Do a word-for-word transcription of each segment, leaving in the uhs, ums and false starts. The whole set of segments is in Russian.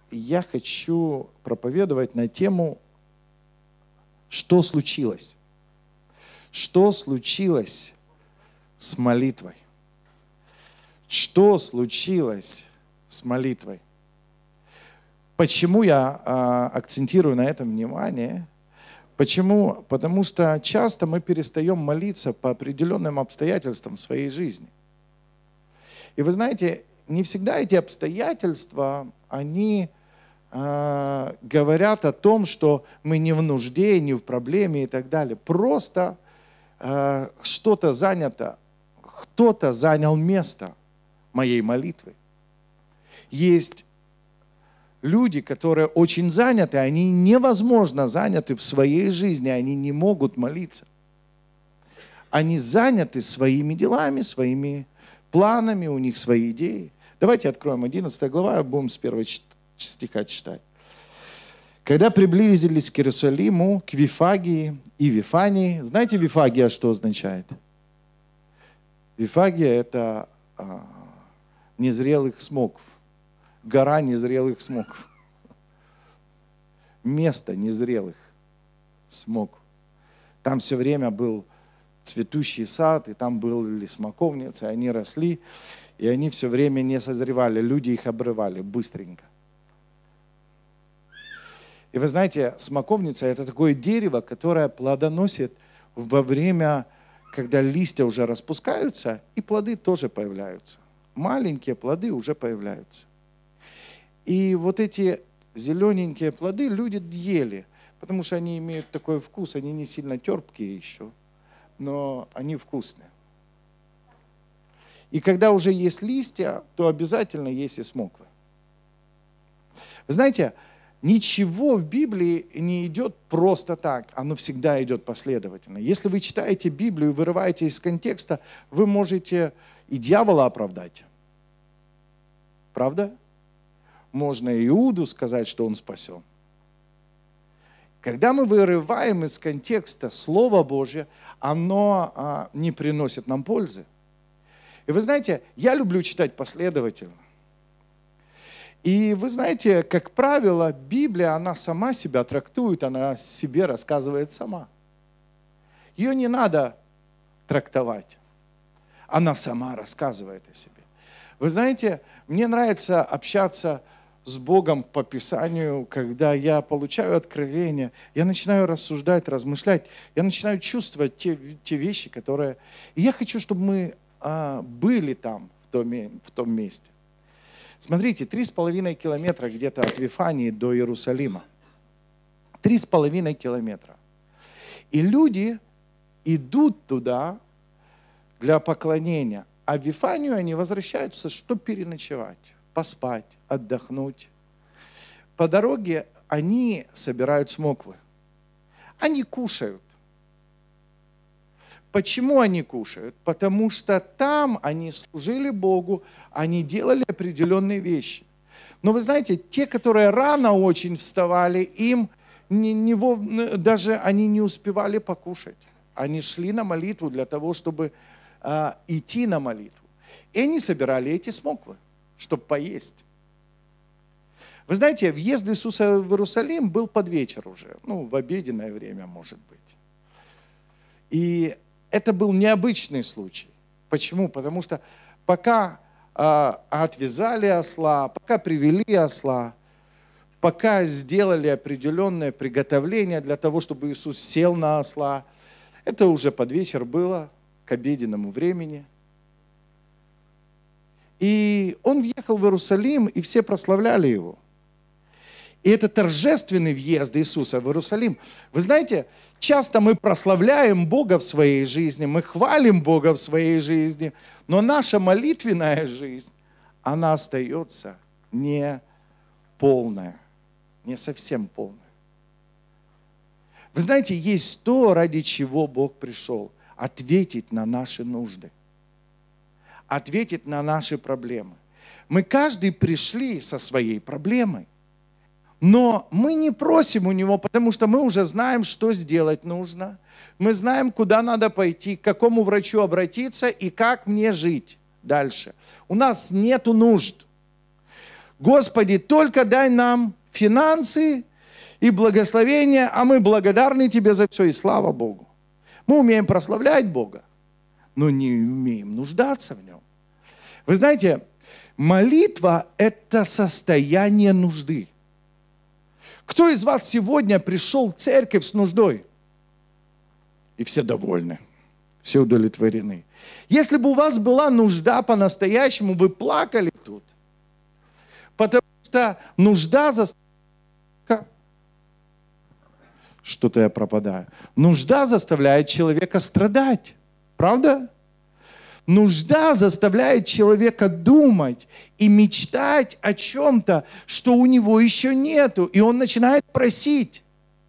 я хочу проповедовать на тему, что случилось. Что случилось с молитвой? Что случилось с молитвой? Почему я а, акцентирую на этом внимание? Почему? Потому что часто мы перестаем молиться по определенным обстоятельствам своей жизни. И вы знаете, не всегда эти обстоятельства, они э, говорят о том, что мы не в нужде, не в проблеме и так далее. Просто э, что-то занято, кто-то занял место моей молитвы. Есть люди, которые очень заняты, они невозможно заняты в своей жизни, они не могут молиться. Они заняты своими делами, своими планами, у них свои идеи. Давайте откроем одиннадцатая глава, будем с первого стиха читать. Когда приблизились к Иерусалиму, к Вифагии и Вифании, знаете, Вифагия что означает? Вифагия – это а, незрелых смоков, гора незрелых смоков, место незрелых смоков. Там все время был цветущий сад, и там были смоковницы, они росли, и они все время не созревали, люди их обрывали быстренько. И вы знаете, смоковница – это такое дерево, которое плодоносит во время, когда листья уже распускаются, и плоды тоже появляются. Маленькие плоды уже появляются. И вот эти зелененькие плоды люди ели, потому что они имеют такой вкус, они не сильно терпкие еще, но они вкусные. И когда уже есть листья, то обязательно есть и смоквы. Вы знаете, ничего в Библии не идет просто так, оно всегда идет последовательно. Если вы читаете Библию и вырываете из контекста, вы можете и дьявола оправдать. Правда? Можно Иуду сказать, что он спасен. Когда мы вырываем из контекста Слово Божье, оно а, не приносит нам пользы. И вы знаете, я люблю читать последовательно. И вы знаете, как правило, Библия, она сама себя трактует, она о себе рассказывает сама. Ее не надо трактовать. Она сама рассказывает о себе. Вы знаете, мне нравится общаться с Богом по Писанию, когда я получаю откровение, я начинаю рассуждать, размышлять, я начинаю чувствовать те, те вещи, которые... И я хочу, чтобы мы а, были там, в том, в том месте. Смотрите, три с половиной километра где-то от Вифании до Иерусалима. Три с половиной километра. И люди идут туда для поклонения, а в Вифанию они возвращаются, чтобы переночевать, поспать, отдохнуть. По дороге они собирают смоквы. Они кушают. Почему они кушают? Потому что там они служили Богу, они делали определенные вещи. Но вы знаете, те, которые рано очень вставали, им не, не, даже они не успевали покушать. Они шли на молитву для того, чтобы а, идти на молитву. И они собирали эти смоквы, чтобы поесть. Вы знаете, въезд Иисуса в Иерусалим был под вечер уже, ну, в обеденное время, может быть. И это был необычный случай. Почему? Потому что пока а, отвязали осла, пока привели осла, пока сделали определенное приготовление для того, чтобы Иисус сел на осла, это уже под вечер было, к обеденному времени. И он въехал в Иерусалим, и все прославляли его. И это торжественный въезд Иисуса в Иерусалим. Вы знаете, часто мы прославляем Бога в своей жизни, мы хвалим Бога в своей жизни, но наша молитвенная жизнь, она остается не полная, не совсем полная. Вы знаете, есть то, ради чего Бог пришел. Ответить на наши нужды. Ответить на наши проблемы. Мы каждый пришли со своей проблемой. Но мы не просим у Него, потому что мы уже знаем, что сделать нужно. Мы знаем, куда надо пойти, к какому врачу обратиться и как мне жить дальше. У нас нету нужд. Господи, только дай нам финансы и благословения, а мы благодарны Тебе за все, и слава Богу. Мы умеем прославлять Бога, но не умеем нуждаться в Нем. Вы знаете, молитва – это состояние нужды. Кто из вас сегодня пришел в церковь с нуждой? И все довольны, все удовлетворены. Если бы у вас была нужда по-настоящему, вы плакали тут. Потому что нужда заставляет... Что-то я пропадаю. Нужда заставляет человека страдать. Правда? Нужда заставляет человека думать и мечтать о чем-то, что у него еще нету. И он начинает просить.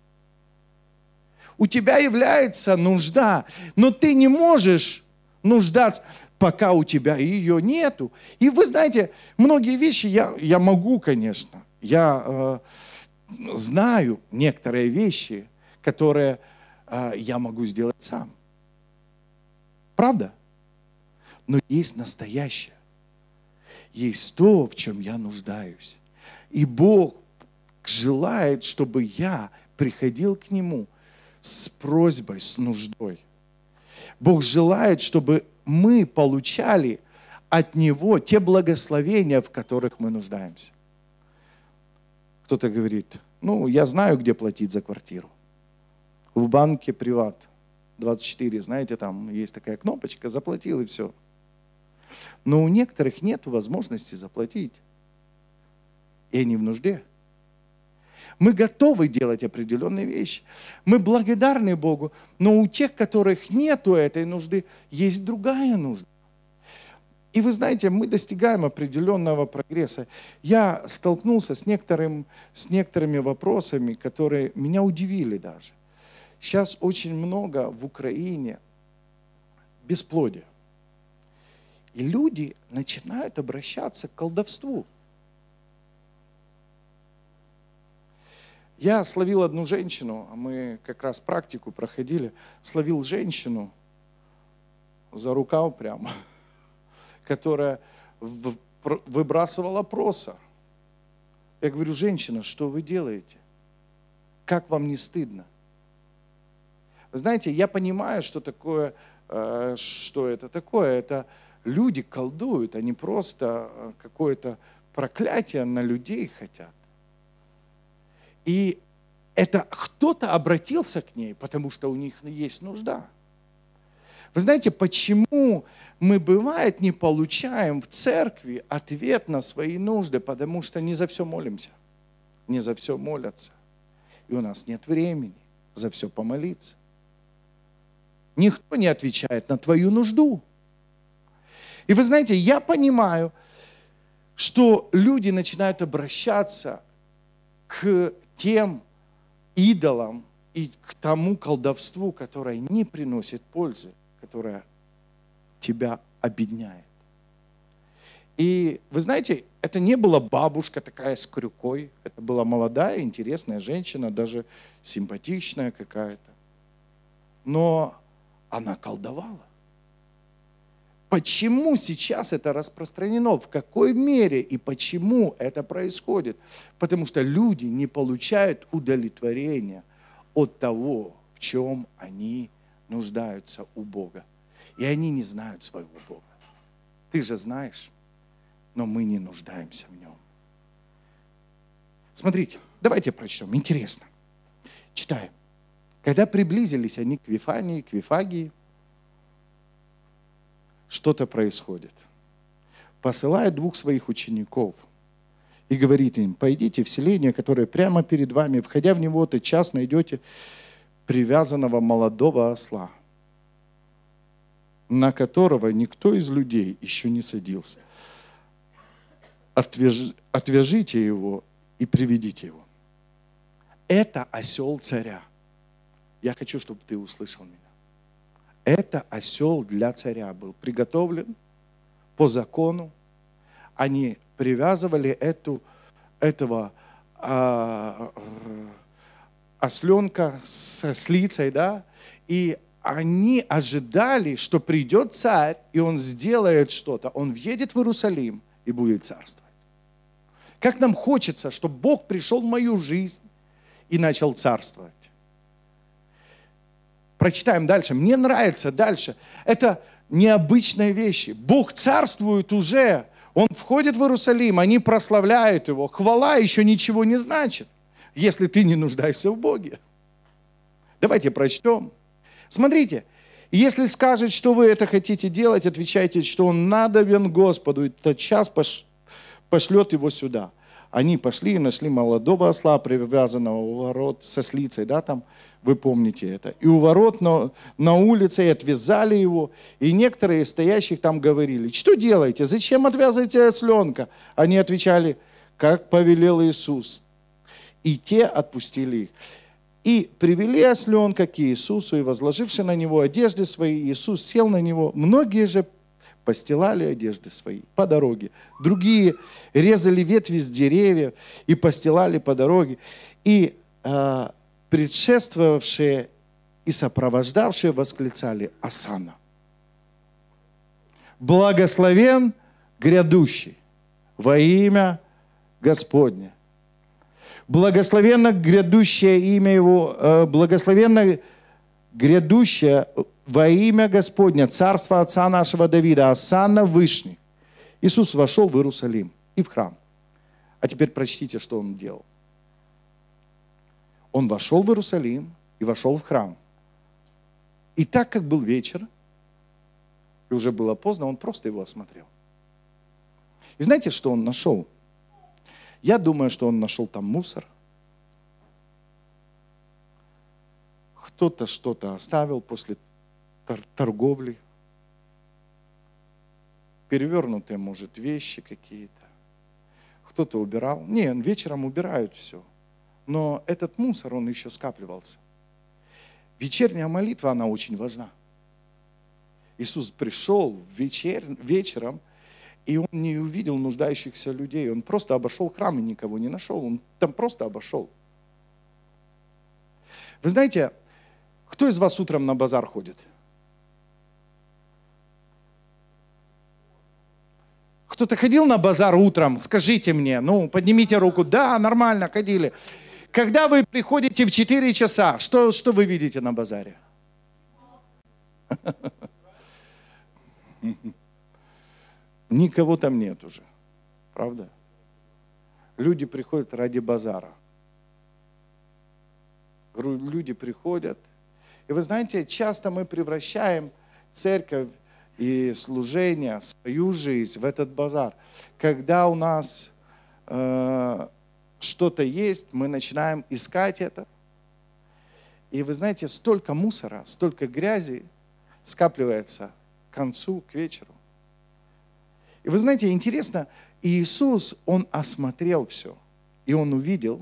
У тебя является нужда, но ты не можешь нуждаться, пока у тебя ее нету. И вы знаете, многие вещи я, я могу, конечно. Я э, знаю некоторые вещи, которые э, я могу сделать сам. Правда? Но есть настоящее. Есть то, в чем я нуждаюсь. И Бог желает, чтобы я приходил к Нему с просьбой, с нуждой. Бог желает, чтобы мы получали от Него те благословения, в которых мы нуждаемся. Кто-то говорит, ну, я знаю, где платить за квартиру. В банке Приват двадцать четыре, знаете, там есть такая кнопочка, заплатил и все. Но у некоторых нет возможности заплатить. И они в нужде. Мы готовы делать определенные вещи. Мы благодарны Богу, но у тех, которых нету этой нужды, есть другая нужда. И вы знаете, мы достигаем определенного прогресса. Я столкнулся с, некоторым, с некоторыми вопросами, которые меня удивили даже. Сейчас очень много в Украине бесплодия. И люди начинают обращаться к колдовству. Я словил одну женщину, мы как раз практику проходили, словил женщину за рукав прямо, которая выбрасывала проса. Я говорю, женщина, что вы делаете? Как вам не стыдно? Вы знаете, я понимаю, что такое, что это такое. Это люди колдуют, они просто какое-то проклятие на людей хотят. И это кто-то обратился к ней, потому что у них есть нужда. Вы знаете, почему мы, бывает, не получаем в церкви ответ на свои нужды? Потому что не за все молимся, не за все молятся. И у нас нет времени за все помолиться. Никто не отвечает на твою нужду. И вы знаете, я понимаю, что люди начинают обращаться к тем идолам и к тому колдовству, которое не приносит пользы, которое тебя обедняет. И вы знаете, это не была бабушка такая с крюкой, это была молодая, интересная женщина, даже симпатичная какая-то. Но она колдовала. Почему сейчас это распространено? В какой мере и почему это происходит? Потому что люди не получают удовлетворения от того, в чем они нуждаются у Бога. И они не знают своего Бога. Ты же знаешь, но мы не нуждаемся в нем. Смотрите, давайте прочтем. Интересно. Читаем. Когда приблизились они к Вифании, к Вифагии, что-то происходит. Посылает двух своих учеников и говорит им, пойдите в селение, которое прямо перед вами, входя в него, тотчас найдете привязанного молодого осла, на которого никто из людей еще не садился. Отвяж... Отвяжите его и приведите его. Это осел царя. Я хочу, чтобы ты услышал меня. Это осел для царя был приготовлен по закону. Они привязывали эту, этого а, осленка с ослицей, да, и они ожидали, что придет царь, и он сделает что-то. Он въедет в Иерусалим и будет царствовать. Как нам хочется, чтобы Бог пришел в мою жизнь и начал царствовать. Прочитаем дальше. Мне нравится дальше. Это необычные вещи. Бог царствует уже. Он входит в Иерусалим, они прославляют Его. Хвала еще ничего не значит, если ты не нуждаешься в Боге. Давайте прочтем. Смотрите. Если скажет, что вы это хотите делать, отвечайте, что он надобен Господу, и тотчас пошлет его сюда. Они пошли и нашли молодого осла, привязанного у ворот со слицей, да, там, вы помните это. И у ворот на, на улице и отвязали его, и некоторые из стоящих там говорили: что делаете, зачем отвязываете осленка? Они отвечали: как повелел Иисус. И те отпустили их. И привели осленка к Иисусу, и, возложивши на него одежды свои, Иисус сел на него. Многие же постилали одежды свои по дороге. Другие резали ветви с деревьев и постилали по дороге. И э, предшествовавшие и сопровождавшие восклицали: Осанна! Благословен грядущий во имя Господне. Благословенно грядущее имя Его, благословенно грядущее во имя Господня, царство отца нашего Давида, Осанна Вышний. Иисус вошел в Иерусалим и в храм. А теперь прочтите, что Он делал. Он вошел в Иерусалим и вошел в храм. И так как был вечер, и уже было поздно, Он просто его осмотрел. И знаете, что Он нашел? Я думаю, что он нашел там мусор. Кто-то что-то оставил после тор- торговли. Перевернутые, может, вещи какие-то. Кто-то убирал. Не, вечером убирают все. Но этот мусор, он еще скапливался. Вечерняя молитва, она очень важна. Иисус пришел вечер, вечером, и Он не увидел нуждающихся людей. Он просто обошел храм и никого не нашел. Он там просто обошел. Вы знаете, кто из вас утром на базар ходит? Кто-то ходил на базар утром? Скажите мне. Ну, поднимите руку. Да, нормально, ходили. Когда вы приходите в четыре часа, что, что вы видите на базаре? Никого там нет уже. Правда? Люди приходят ради базара. Люди приходят. И вы знаете, часто мы превращаем церковь и служение, свою жизнь в этот базар. Когда у нас э, что-то есть, мы начинаем искать это. И вы знаете, столько мусора, столько грязи скапливается к концу, к вечеру. И вы знаете, интересно, Иисус, Он осмотрел все. И Он увидел,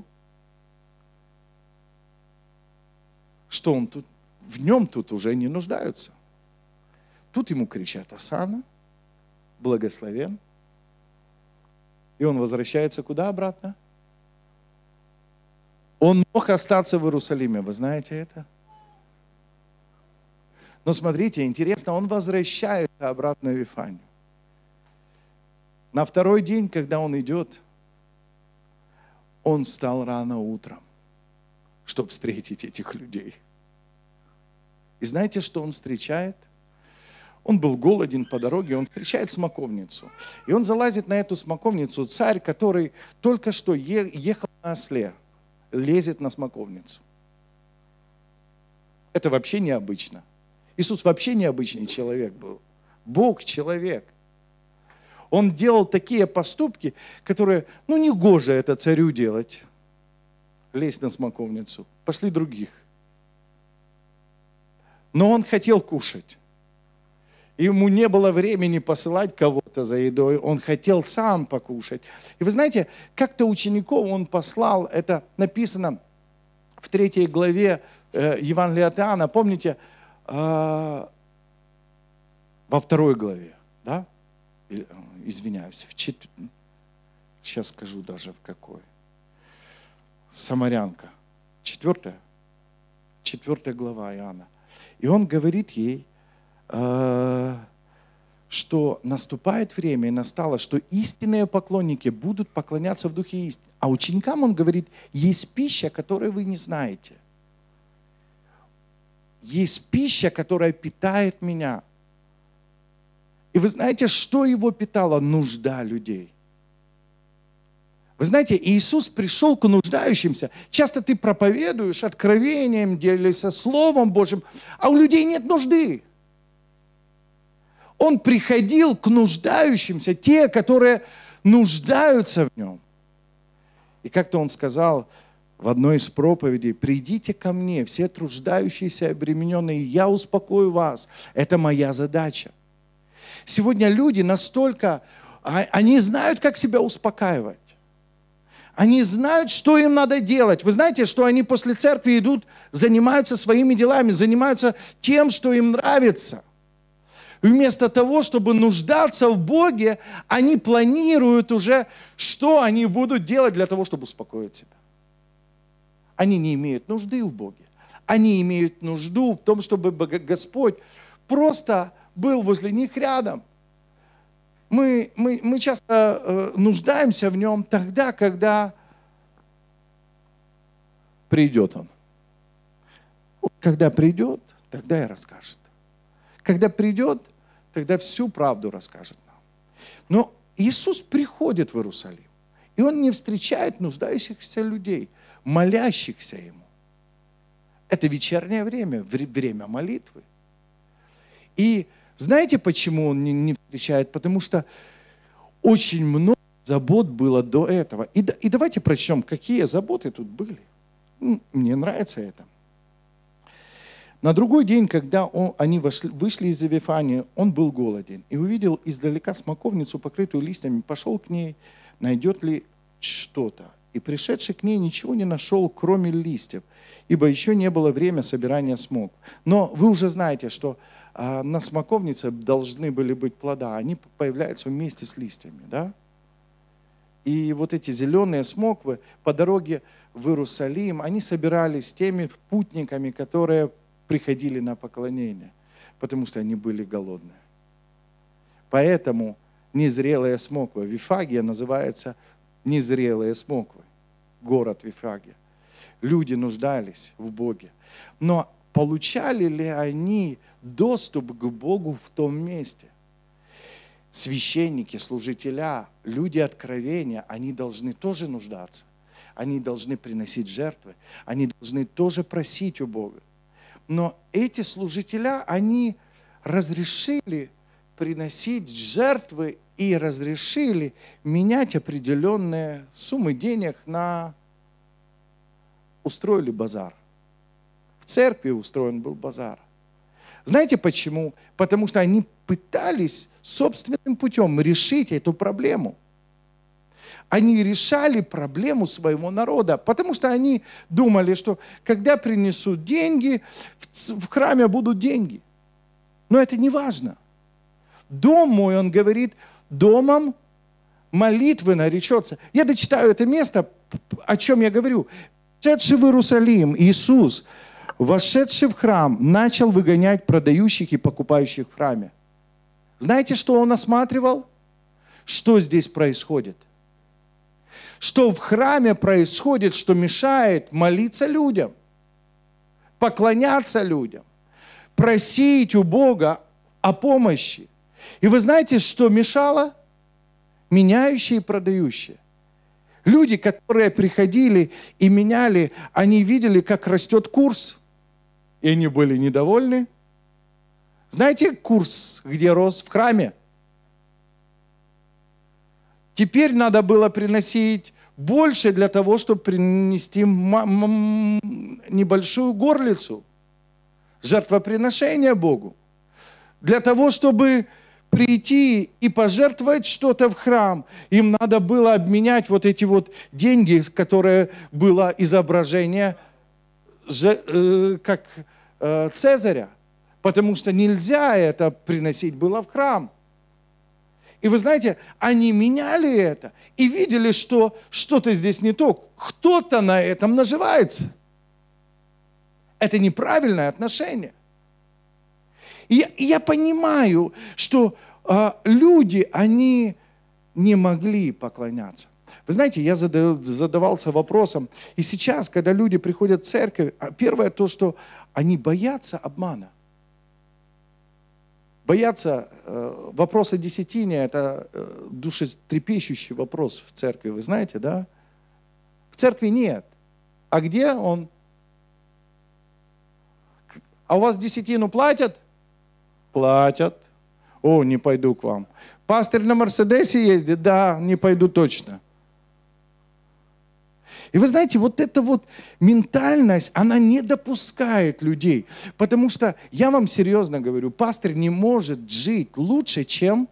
что он тут, в Нем тут уже не нуждаются. Тут Ему кричат: Осанна, благословен. И Он возвращается куда обратно? Он мог остаться в Иерусалиме, вы знаете это? Но смотрите, интересно, Он возвращается обратно в Вифанию. На второй день, когда Он идет, Он встал рано утром, чтобы встретить этих людей. И знаете, что Он встречает? Он был голоден по дороге, он встречает смоковницу. И он залазит на эту смоковницу. Царь, который только что ехал на осле, лезет на смоковницу. Это вообще необычно. Иисус вообще необычный человек был. Бог человек. Он делал такие поступки, которые, ну, не гоже это царю делать. Лезть на смоковницу. Пошли других. Но он хотел кушать. Ему не было времени посылать кого-то за едой. Он хотел сам покушать. И вы знаете, как-то учеников он послал, это написано в третьей главе э, Евангелия от Иоанна, помните, э, во второй главе, да? Или, извиняюсь, в чет... сейчас скажу даже в какой. Самарянка. Четвертая? Четвертая глава Иоанна. И он говорит ей, что что наступает время и настало, что истинные поклонники будут поклоняться в духе истины. А ученикам он говорит, есть пища, которую вы не знаете. Есть пища, которая питает меня. И вы знаете, что его питала? Нужда людей. Вы знаете, Иисус пришел к нуждающимся. Часто ты проповедуешь откровением, делишься Словом Божьим, а у людей нет нужды. Он приходил к нуждающимся, те, которые нуждаются в нем. И как-то он сказал в одной из проповедей, придите ко мне, все труждающиеся и обремененные, я успокою вас. Это моя задача. Сегодня люди настолько, они знают, как себя успокаивать. Они знают, что им надо делать. Вы знаете, что они после церкви идут, занимаются своими делами, занимаются тем, что им нравится. И вместо того, чтобы нуждаться в Боге, они планируют уже, что они будут делать для того, чтобы успокоить себя. Они не имеют нужды в Боге. Они имеют нужду в том, чтобы Господь просто был возле них рядом. Мы, мы, мы часто э, нуждаемся в Нем тогда, когда придет Он. Когда придет, тогда и расскажет. Когда придет, тогда всю правду расскажет нам. Но Иисус приходит в Иерусалим, и Он не встречает нуждающихся людей, молящихся Ему. Это вечернее время, время молитвы. И знаете, почему Он не, не встречает? Потому что очень много забот было до этого. И, и давайте прочтем, какие заботы тут были. Мне нравится это. На другой день, когда он, они вошли, вышли из Вифании, он был голоден и увидел издалека смоковницу, покрытую листьями, пошел к ней, найдет ли что-то. И пришедший к ней ничего не нашел, кроме листьев, ибо еще не было время собирания смокв. Но вы уже знаете, что а, на смоковнице должны были быть плода, они появляются вместе с листьями, да? И вот эти зеленые смоквы по дороге в Иерусалим, они собирались с теми путниками, которые приходили на поклонение, потому что они были голодные. Поэтому незрелая смоква, Вифагия называется незрелые смоквы, город Вифагия. Люди нуждались в Боге. Но получали ли они доступ к Богу в том месте? Священники, служителя, люди откровения, они должны тоже нуждаться. Они должны приносить жертвы, они должны тоже просить у Бога. Но эти служителя, они разрешили приносить жертвы и разрешили менять определенные суммы денег на... Устроили базар. В церкви устроен был базар. Знаете почему? Потому что они пытались собственным путем решить эту проблему. Они решали проблему своего народа, потому что они думали, что когда принесут деньги, в храме будут деньги. Но это не важно. Дом мой, он говорит, домом молитвы наречется. Я дочитаю это место, о чем я говорю. Вошедший в Иерусалим Иисус, вошедший в храм, начал выгонять продающих и покупающих в храме. Знаете, что он осматривал? Что здесь происходит? Что в храме происходит, что мешает молиться людям, поклоняться людям, просить у Бога о помощи. И вы знаете, что мешало? Меняющие и продающие. Люди, которые приходили и меняли, они видели, как растет курс, и они были недовольны. Знаете курс, где рос в храме? Теперь надо было приносить больше для того, чтобы принести небольшую горлицу, жертвоприношение Богу. Для того, чтобы прийти и пожертвовать что-то в храм, им надо было обменять вот эти вот деньги, которые было изображение как Цезаря, потому что нельзя это приносить было в храм. И вы знаете, они меняли это и видели, что что-то здесь не то. Кто-то на этом наживается. Это неправильное отношение. И я, и я понимаю, что а, люди, они не могли поклоняться. Вы знаете, я задавался вопросом, и сейчас, когда люди приходят в церковь, первое то, что они боятся обмана. Боятся э, вопроса десятине, это э, душетрепещущий вопрос в церкви, вы знаете, да? В церкви нет. А где он? А у вас десятину платят? Платят. О, не пойду к вам. Пастырь на Мерседесе ездит? Да, не пойду точно. И вы знаете, вот эта вот ментальность, она не допускает людей. Потому что, я вам серьезно говорю, пастырь не может жить лучше, чем,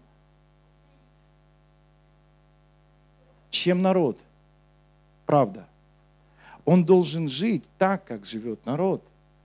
чем народ. Правда. Он должен жить так, как живет народ.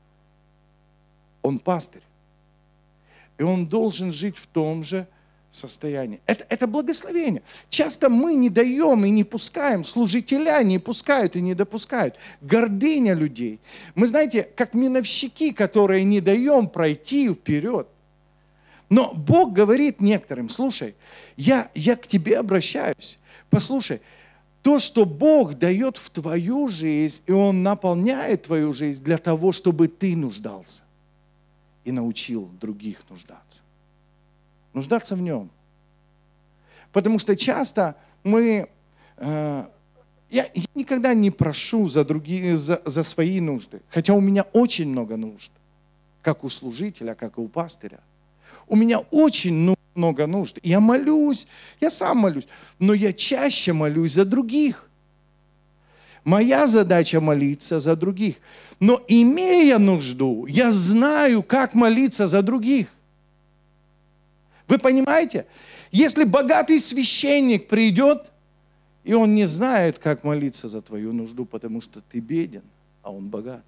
Он пастырь. И он должен жить в том же состоянии. Это, это благословение. Часто мы не даем и не пускаем, служителя не пускают и не допускают. Гордыня людей. Мы, знаете, как миновщики, которые не даем пройти вперед. Но Бог говорит некоторым, слушай, я, я к тебе обращаюсь. Послушай, то, что Бог дает в твою жизнь, и Он наполняет твою жизнь для того, чтобы ты нуждался и научил других нуждаться. Нуждаться в Нем. Потому что часто мы... Э, я, я никогда не прошу за, другие, за, за свои нужды. Хотя у меня очень много нужд. Как у служителя, как и у пастыря. У меня очень много нужд. Я молюсь, я сам молюсь. Но я чаще молюсь за других. Моя задача молиться за других. Но имея нужду, я знаю, как молиться за других. Вы понимаете? Если богатый священник придет, и он не знает, как молиться за твою нужду, потому что ты беден, а он богат.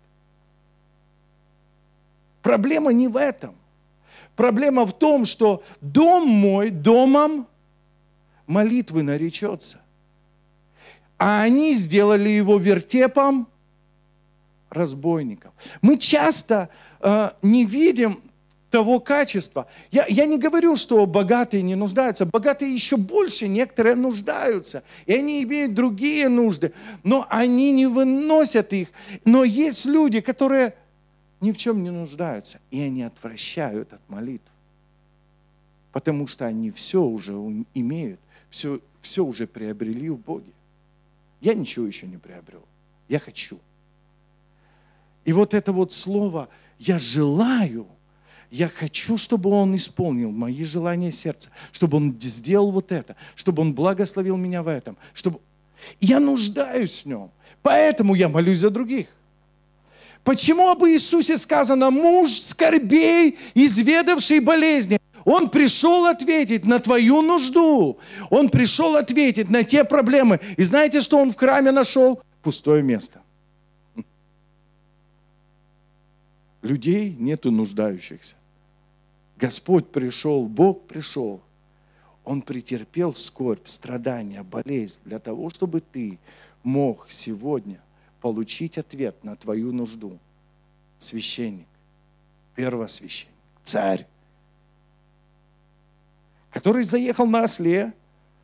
Проблема не в этом. Проблема в том, что дом мой домом молитвы наречется. А они сделали его вертепом разбойников. Мы часто э, не видим того качества. Я, я не говорю, что богатые не нуждаются. Богатые еще больше, некоторые нуждаются. И они имеют другие нужды. Но они не выносят их. Но есть люди, которые ни в чем не нуждаются. И они отвращают от молитв. Потому что они все уже имеют. Все, все уже приобрели в Боге. Я ничего еще не приобрел. Я хочу. И вот это вот слово «я желаю», я хочу, чтобы Он исполнил мои желания сердца, чтобы Он сделал вот это, чтобы Он благословил меня в этом, чтобы... Я нуждаюсь в Нем, поэтому я молюсь за других. Почему об Иисусе сказано «муж скорбей, изведавший болезни»? Он пришел ответить на твою нужду. Он пришел ответить на те проблемы. И знаете, что Он в храме нашел? Пустое место. Людей нету нуждающихся. Господь пришел, Бог пришел. Он претерпел скорбь, страдания, болезнь для того, чтобы ты мог сегодня получить ответ на твою нужду. Священник, первосвященник, царь, который заехал на осле,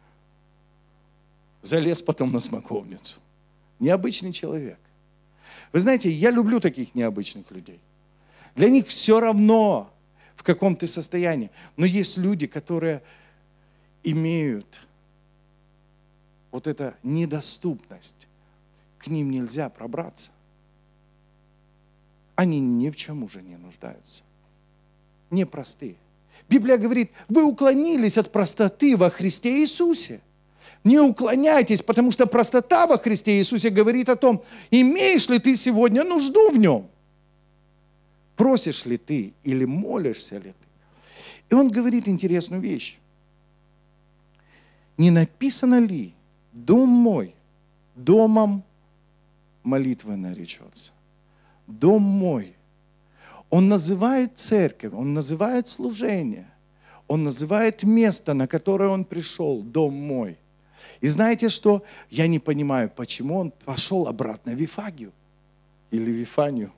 залез потом на смоковницу. Необычный человек. Вы знаете, я люблю таких необычных людей. Для них все равно, в каком ты состоянии. Но есть люди, которые имеют вот эту недоступность. К ним нельзя пробраться. Они ни в чем уже не нуждаются. Непростые. Библия говорит, вы уклонились от простоты во Христе Иисусе. Не уклоняйтесь, потому что простота во Христе Иисусе говорит о том, имеешь ли ты сегодня нужду в Нем. Просишь ли ты или молишься ли ты? И он говорит интересную вещь. Не написано ли, дом мой, домом молитвы наречется? Дом мой. Он называет церковь, он называет служение, он называет место, на которое он пришел, дом мой. И знаете что? Я не понимаю, почему он пошел обратно в Вифагию или Вифанию.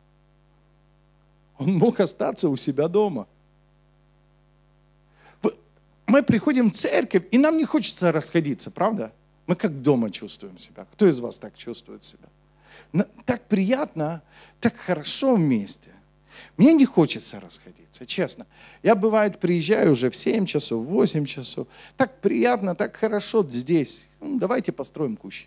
Он мог остаться у себя дома. мы приходим в церковь, и нам не хочется расходиться, правда? Мы как дома чувствуем себя. Кто из вас так чувствует себя? Так приятно, так хорошо вместе. Мне не хочется расходиться, честно. Я, бывает, приезжаю уже в семь часов, в восемь часов. Так приятно, так хорошо здесь. Ну, давайте построим кущи.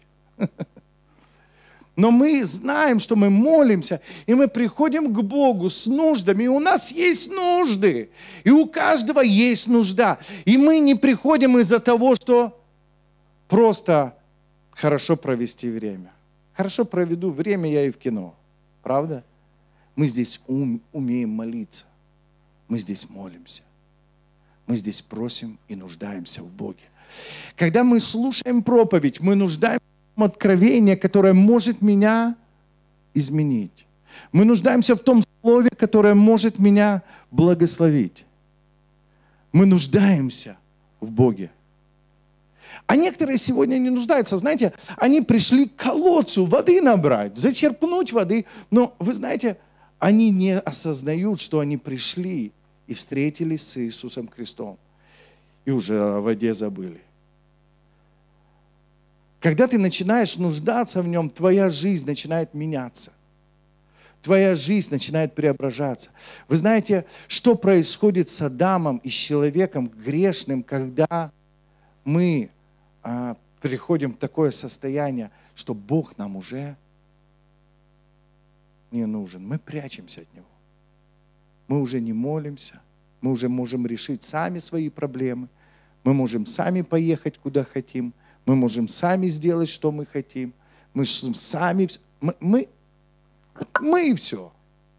Но мы знаем, что мы молимся, и мы приходим к Богу с нуждами, и у нас есть нужды, и у каждого есть нужда. И мы не приходим из-за того, что просто хорошо провести время. Хорошо проведу время я и в кино, правда? Мы здесь ум, умеем молиться, мы здесь молимся, мы здесь просим и нуждаемся в Боге. Когда мы слушаем проповедь, мы нуждаемся в откровении, которое может меня изменить. Мы нуждаемся в том слове, которое может меня благословить. Мы нуждаемся в Боге. А некоторые сегодня не нуждаются. Знаете, они пришли к колодцу воды набрать, зачерпнуть воды. Но вы знаете, они не осознают, что они пришли и встретились с Иисусом Христом. И уже о воде забыли. Когда ты начинаешь нуждаться в Нем, твоя жизнь начинает меняться. Твоя жизнь начинает преображаться. Вы знаете, что происходит с Адамом и с человеком грешным, когда мы а, приходим в такое состояние, что Бог нам уже не нужен. Мы прячемся от Него. Мы уже не молимся. Мы уже можем решить сами свои проблемы. Мы можем сами поехать, куда хотим. Мы можем сами сделать, что мы хотим. Мы сами... Мы, мы, мы и все.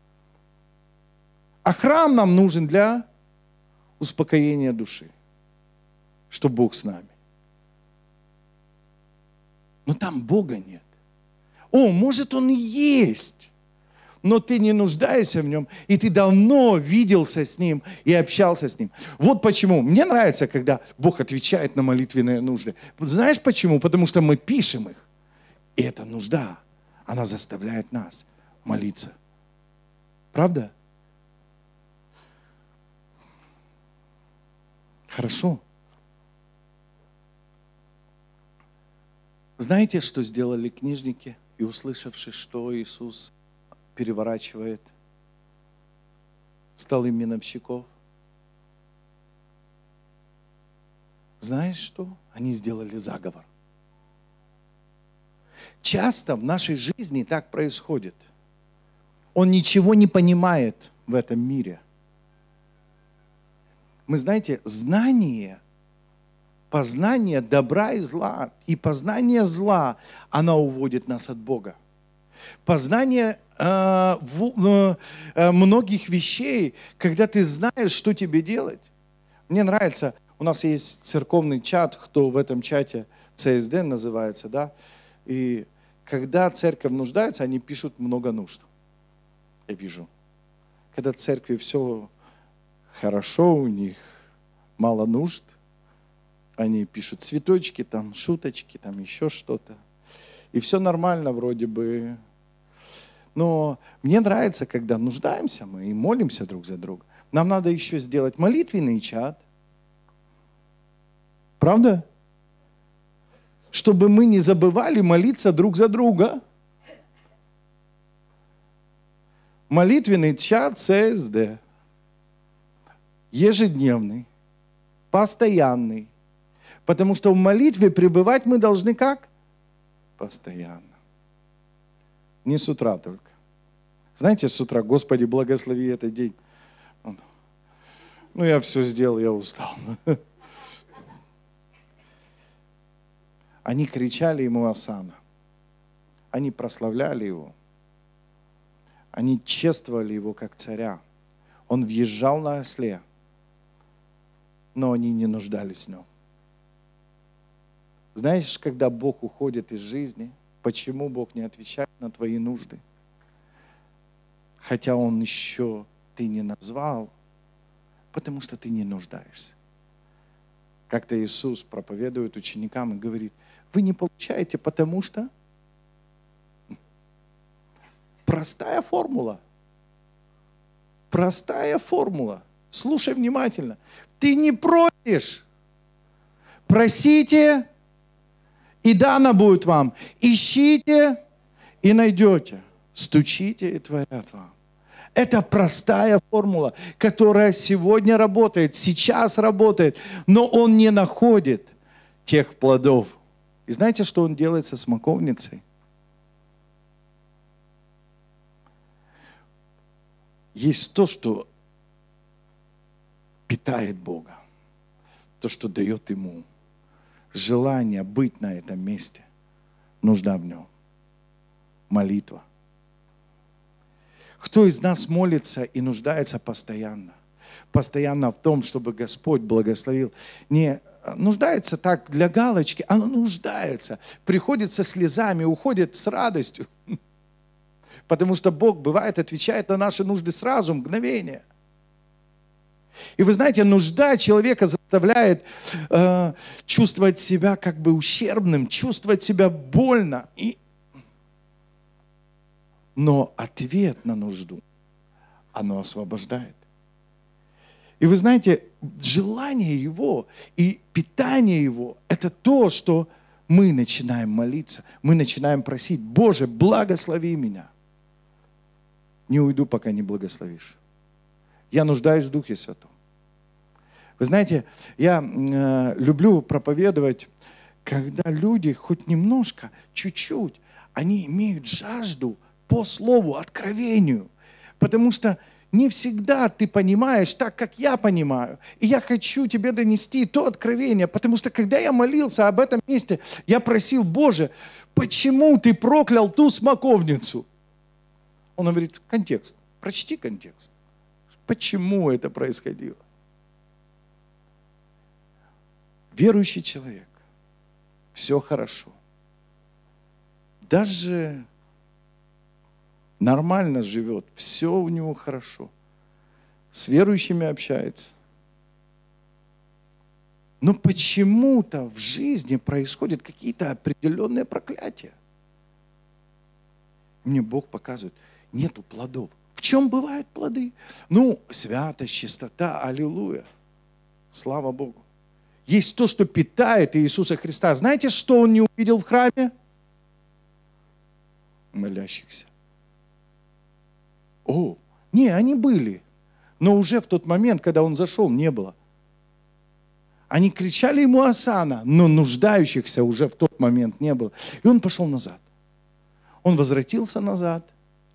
А храм нам нужен для успокоения души. Что Бог с нами. Но там Бога нет. О, может, Он и есть. Но ты не нуждаешься в Нем, и ты давно виделся с Ним и общался с Ним. Вот почему. Мне нравится, когда Бог отвечает на молитвенные нужды. Знаешь почему? Потому что мы пишем их. И эта нужда, она заставляет нас молиться. Правда? Хорошо. Знаете, что сделали книжники, и услышавши, что Иисус переворачивает столы миновщиков? Знаешь что? Они сделали заговор. Часто в нашей жизни так происходит. Он ничего не понимает в этом мире. Мы, знаете, знание, познание добра и зла, и познание зла, оно уводит нас от Бога. Познание э, в, э, многих вещей, когда ты знаешь, что тебе делать. Мне нравится, у нас есть церковный чат, кто в этом чате, Си Эс Ди называется, да, и когда церковь нуждается, они пишут много нужд. Я вижу. Когда в церкви все хорошо, у них мало нужд, они пишут цветочки, там, шуточки, там еще что-то. И все нормально вроде бы. Но мне нравится, когда нуждаемся мы и молимся друг за друга. Нам надо еще сделать молитвенный чат. Правда? Чтобы мы не забывали молиться друг за друга. Молитвенный чат Си Эс Ди. Ежедневный, постоянный. Потому что в молитве пребывать мы должны как? Постоянно. Не с утра только. Знаете, с утра, Господи, благослови этот день. Ну, я все сделал, я устал. Они кричали ему осанна. Они прославляли его. Они чествовали его как царя. Он въезжал на осле, но они не нуждались в нем. Знаешь, когда Бог уходит из жизни, почему Бог не отвечает на твои нужды? Хотя Он еще ты не назвал, потому что ты не нуждаешься. Как-то Иисус проповедует ученикам и говорит, вы не получаете, потому что простая формула. Простая формула. Слушай внимательно. Ты не просишь, Просите, и дано будет вам. Ищите, и найдете. Стучите, и творят вам. Это простая формула, которая сегодня работает, сейчас работает, но он не находит тех плодов. И знаете, что он делает со смоковницей? Есть то, что питает Бога, то, что дает ему желание быть на этом месте, нужда в нем. Молитва. Кто из нас молится и нуждается постоянно? Постоянно в том, чтобы Господь благословил. Не нуждается так для галочки, а нуждается. Приходит со слезами, уходит с радостью. Потому что Бог, бывает, отвечает на наши нужды сразу, мгновение. И вы знаете, нужда человека заставляет э, чувствовать себя как бы ущербным, чувствовать себя больно. И... Но ответ на нужду, оно освобождает. И вы знаете, желание его и питание его, это то, что мы начинаем молиться, мы начинаем просить: Боже, благослови меня. Не уйду, пока не благословишь. Я нуждаюсь в Духе Святом. Вы знаете, я э, люблю проповедовать, когда люди хоть немножко, чуть-чуть, они имеют жажду по слову, откровению. Потому что не всегда ты понимаешь так, как я понимаю. И я хочу тебе донести то откровение, потому что когда я молился об этом месте, я просил: Боже, почему ты проклял ту смоковницу? Он говорит: контекст, прочти контекст. Почему это происходило? Верующий человек, все хорошо. Даже нормально живет, все у него хорошо. С верующими общается. Но почему-то в жизни происходят какие-то определенные проклятия. Мне Бог показывает: нету плодов. В чем бывают плоды? Ну, святость, чистота, аллилуйя. Слава Богу. Есть то, что питает Иисуса Христа. Знаете, что Он не увидел в храме? Молящихся. О, не, они были. Но уже в тот момент, когда Он зашел, не было. Они кричали Ему осанна, но нуждающихся уже в тот момент не было. И Он пошел назад. Он возвратился назад.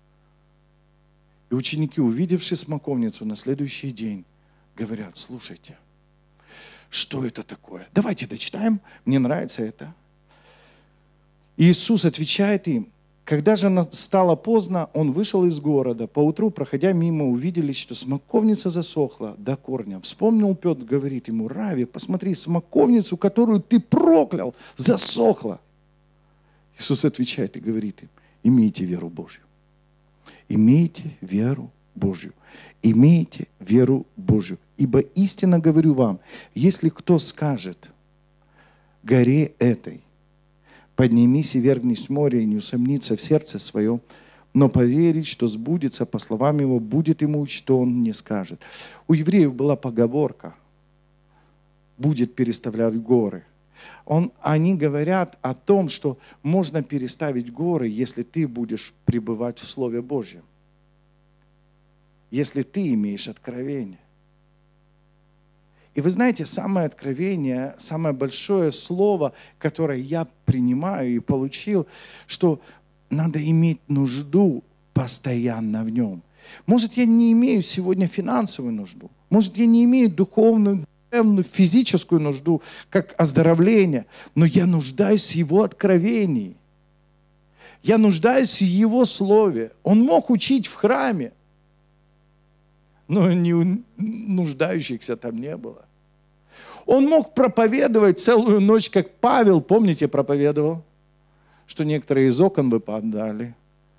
И ученики, увидевши смоковницу на следующий день, говорят: слушайте, что это такое? Давайте дочитаем, мне нравится это. Иисус отвечает им: когда же стало поздно, Он вышел из города. Поутру, проходя мимо, увидели, что смоковница засохла до корня. Вспомнил Петр, говорит ему: Рави, посмотри, смоковницу, которую ты проклял, засохла. Иисус отвечает и говорит им: имейте веру Божью. Имейте веру Божью. Имейте веру Божью. Ибо истинно говорю вам, если кто скажет горе этой: поднимись и вергнись в море, и не усомнится в сердце своем, но поверить, что сбудется по словам его, будет ему, что он не скажет. У евреев была поговорка: будет переставлять горы. Он, они говорят о том, что можно переставить горы, если ты будешь пребывать в Слове Божьем. Если ты имеешь откровение. И вы знаете, самое откровение, самое большое слово, которое я принимаю и получил, что надо иметь нужду постоянно в нем. Может, я не имею сегодня финансовую нужду, может, я не имею духовную, душевную, физическую нужду, как оздоровление, но я нуждаюсь в Его откровении. Я нуждаюсь в Его Слове. Он мог учить в храме, но не нуждающихся там не было. Он мог проповедовать целую ночь, как Павел, помните, проповедовал, что некоторые из окон выпадали.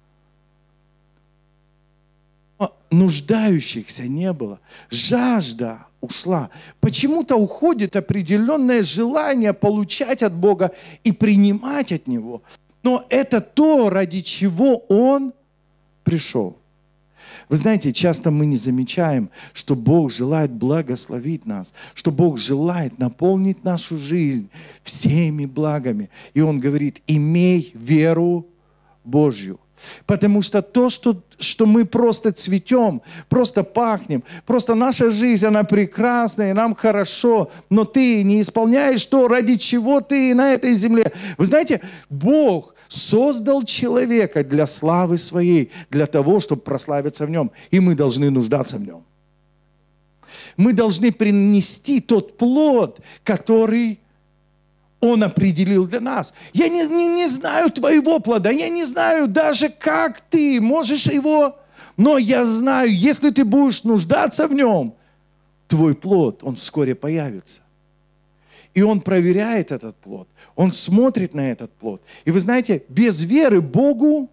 Но нуждающихся не было. Жажда ушла. Почему-то уходит определенное желание получать от Бога и принимать от Него. Но это то, ради чего Он пришел. Вы знаете, часто мы не замечаем, что Бог желает благословить нас, что Бог желает наполнить нашу жизнь всеми благами. И Он говорит, имей веру Божью. Потому что то, что, что мы просто цветем, просто пахнем, просто наша жизнь, она прекрасная, и нам хорошо, но ты не исполняешь то, ради чего ты на этой земле. Вы знаете, Бог создал человека для славы своей, для того, чтобы прославиться в нем. И мы должны нуждаться в нем. Мы должны принести тот плод, который Он определил для нас. Я не, не, не знаю твоего плода, я не знаю даже, как ты можешь его, но я знаю, если ты будешь нуждаться в нем, твой плод, он вскоре появится. И Он проверяет этот плод. Он смотрит на этот плод. И вы знаете, без веры Богу,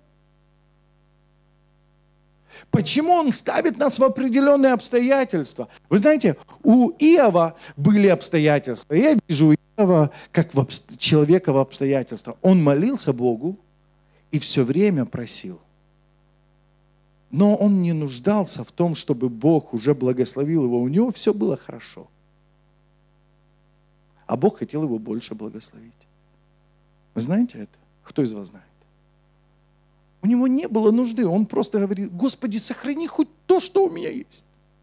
почему Он ставит нас в определенные обстоятельства? Вы знаете, у Иова были обстоятельства. Я вижу Иова как в обст... человека в обстоятельствах. Он молился Богу и все время просил. Но он не нуждался в том, чтобы Бог уже благословил его. У него все было хорошо. А Бог хотел его больше благословить. Вы знаете это? Кто из вас знает? У него не было нужды. Он просто говорит, Господи, сохрани хоть то, что у меня есть.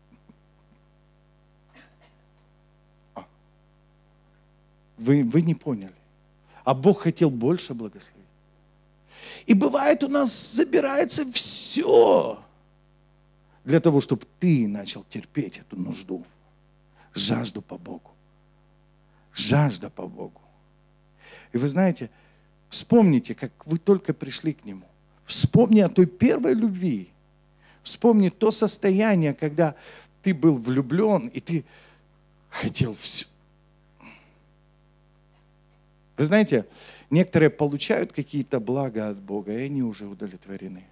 А. Вы, вы не поняли. А Бог хотел больше благословить. И бывает, у нас забирается все для того, чтобы ты начал терпеть эту нужду. Жажду по Богу. Жажда по Богу. И вы знаете, вспомните, как вы только пришли к Нему. Вспомни о той первой любви. Вспомни то состояние, когда ты был влюблен, и ты хотел все. Вы знаете, некоторые получают какие-то блага от Бога, и они уже удовлетворены.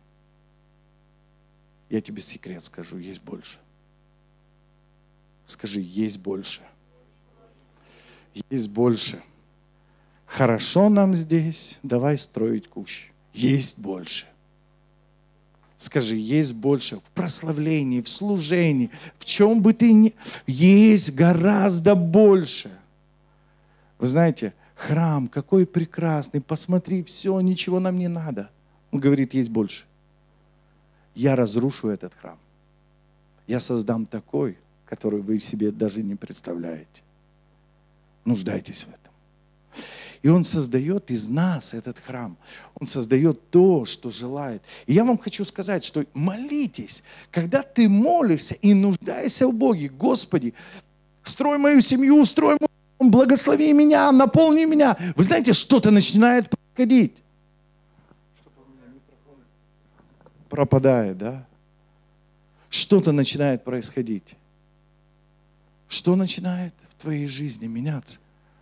Я тебе секрет скажу, есть больше. Скажи, есть больше. Есть больше. Хорошо нам здесь, давай строить кущ. Есть больше. Скажи, есть больше в прославлении, в служении, в чем бы ты ни... Есть гораздо больше. Вы знаете, храм какой прекрасный, посмотри, все, ничего нам не надо. Он говорит, есть больше. Я разрушу этот храм. Я создам такой, который вы себе даже не представляете. Нуждайтесь в этом. И Он создает из нас этот храм. Он создает то, что желает. И я вам хочу сказать, что молитесь, когда ты молишься и нуждаешься в Боге, Господи, строй мою семью, строй мой дом, благослови меня, наполни меня. Вы знаете, что-то начинает происходить. Что-то у меня микрофон пропадает, да? Что-то начинает происходить. Что начинает в твоей жизни меняться?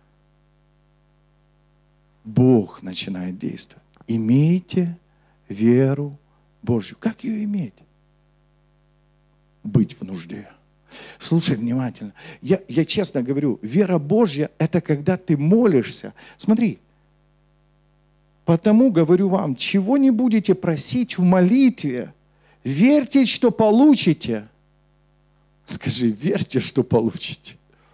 Бог начинает действовать. Имейте веру Божью. Как ее иметь? Быть в нужде. Слушай внимательно. Я, я честно говорю, вера Божья – это когда ты молишься. Смотри. Потому говорю вам, чего не будете просить в молитве, верьте, что получите. Скажи, верьте, что получите.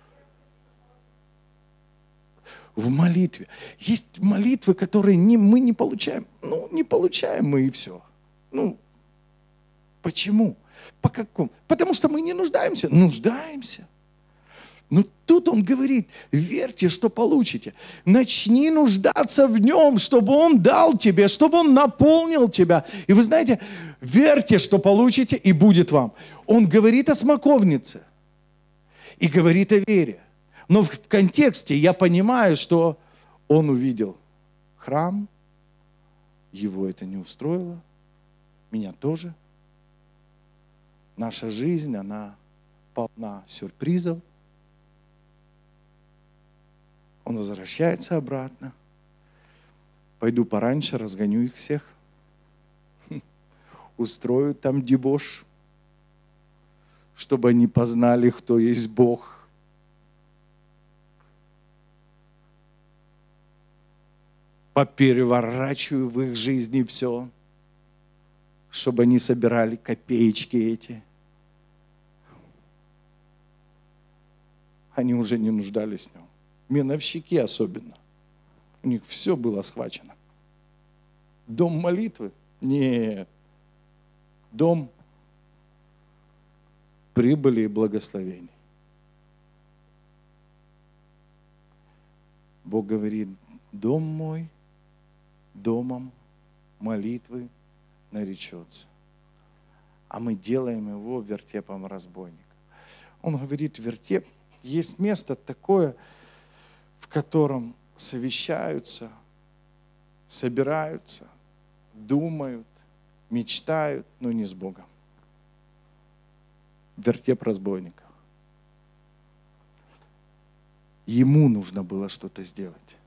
В молитве. Есть молитвы, которые не, мы не получаем. Ну, не получаем мы и все. Ну, почему? По какому? Потому что мы не нуждаемся. Нуждаемся. Но тут Он говорит, верьте, что получите. Начни нуждаться в Нем, чтобы Он дал тебе, чтобы Он наполнил тебя. И вы знаете, верьте, что получите, и будет вам. Он говорит о смоковнице. И говорит о вере. Но в контексте я понимаю, что он увидел храм, его это не устроило, меня тоже. Наша жизнь, она полна сюрпризов. Он возвращается обратно. Пойду пораньше, разгоню их всех. Устрою там дебош, чтобы они познали, кто есть Бог. Попереворачиваю в их жизни все, чтобы они собирали копеечки эти. Они уже не нуждались в нем. Миновщики особенно. У них все было схвачено. Дом молитвы? Нет. Дом прибыли и благословений. Бог говорит, дом мой домом молитвы наречется. А мы делаем его вертепом разбойника. Он говорит, вертеп, есть место такое, в котором совещаются, собираются, думают, мечтают, но не с Богом. Вертеп разбойников. Ему нужно было что-то сделать.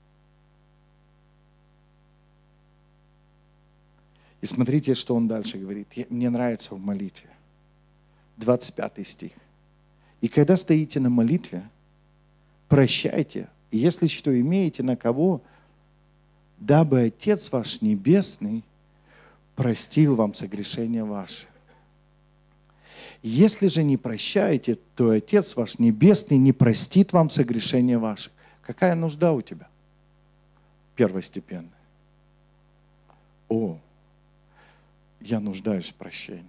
И смотрите, что он дальше говорит. Мне нравится в молитве. двадцать пятый стих. И когда стоите на молитве, прощайте, если что имеете на кого, дабы Отец ваш Небесный простил вам согрешения ваши. Если же не прощаете, то Отец ваш Небесный не простит вам согрешения ваши. Какая нужда у тебя? Первостепенная. О, я нуждаюсь в прощении.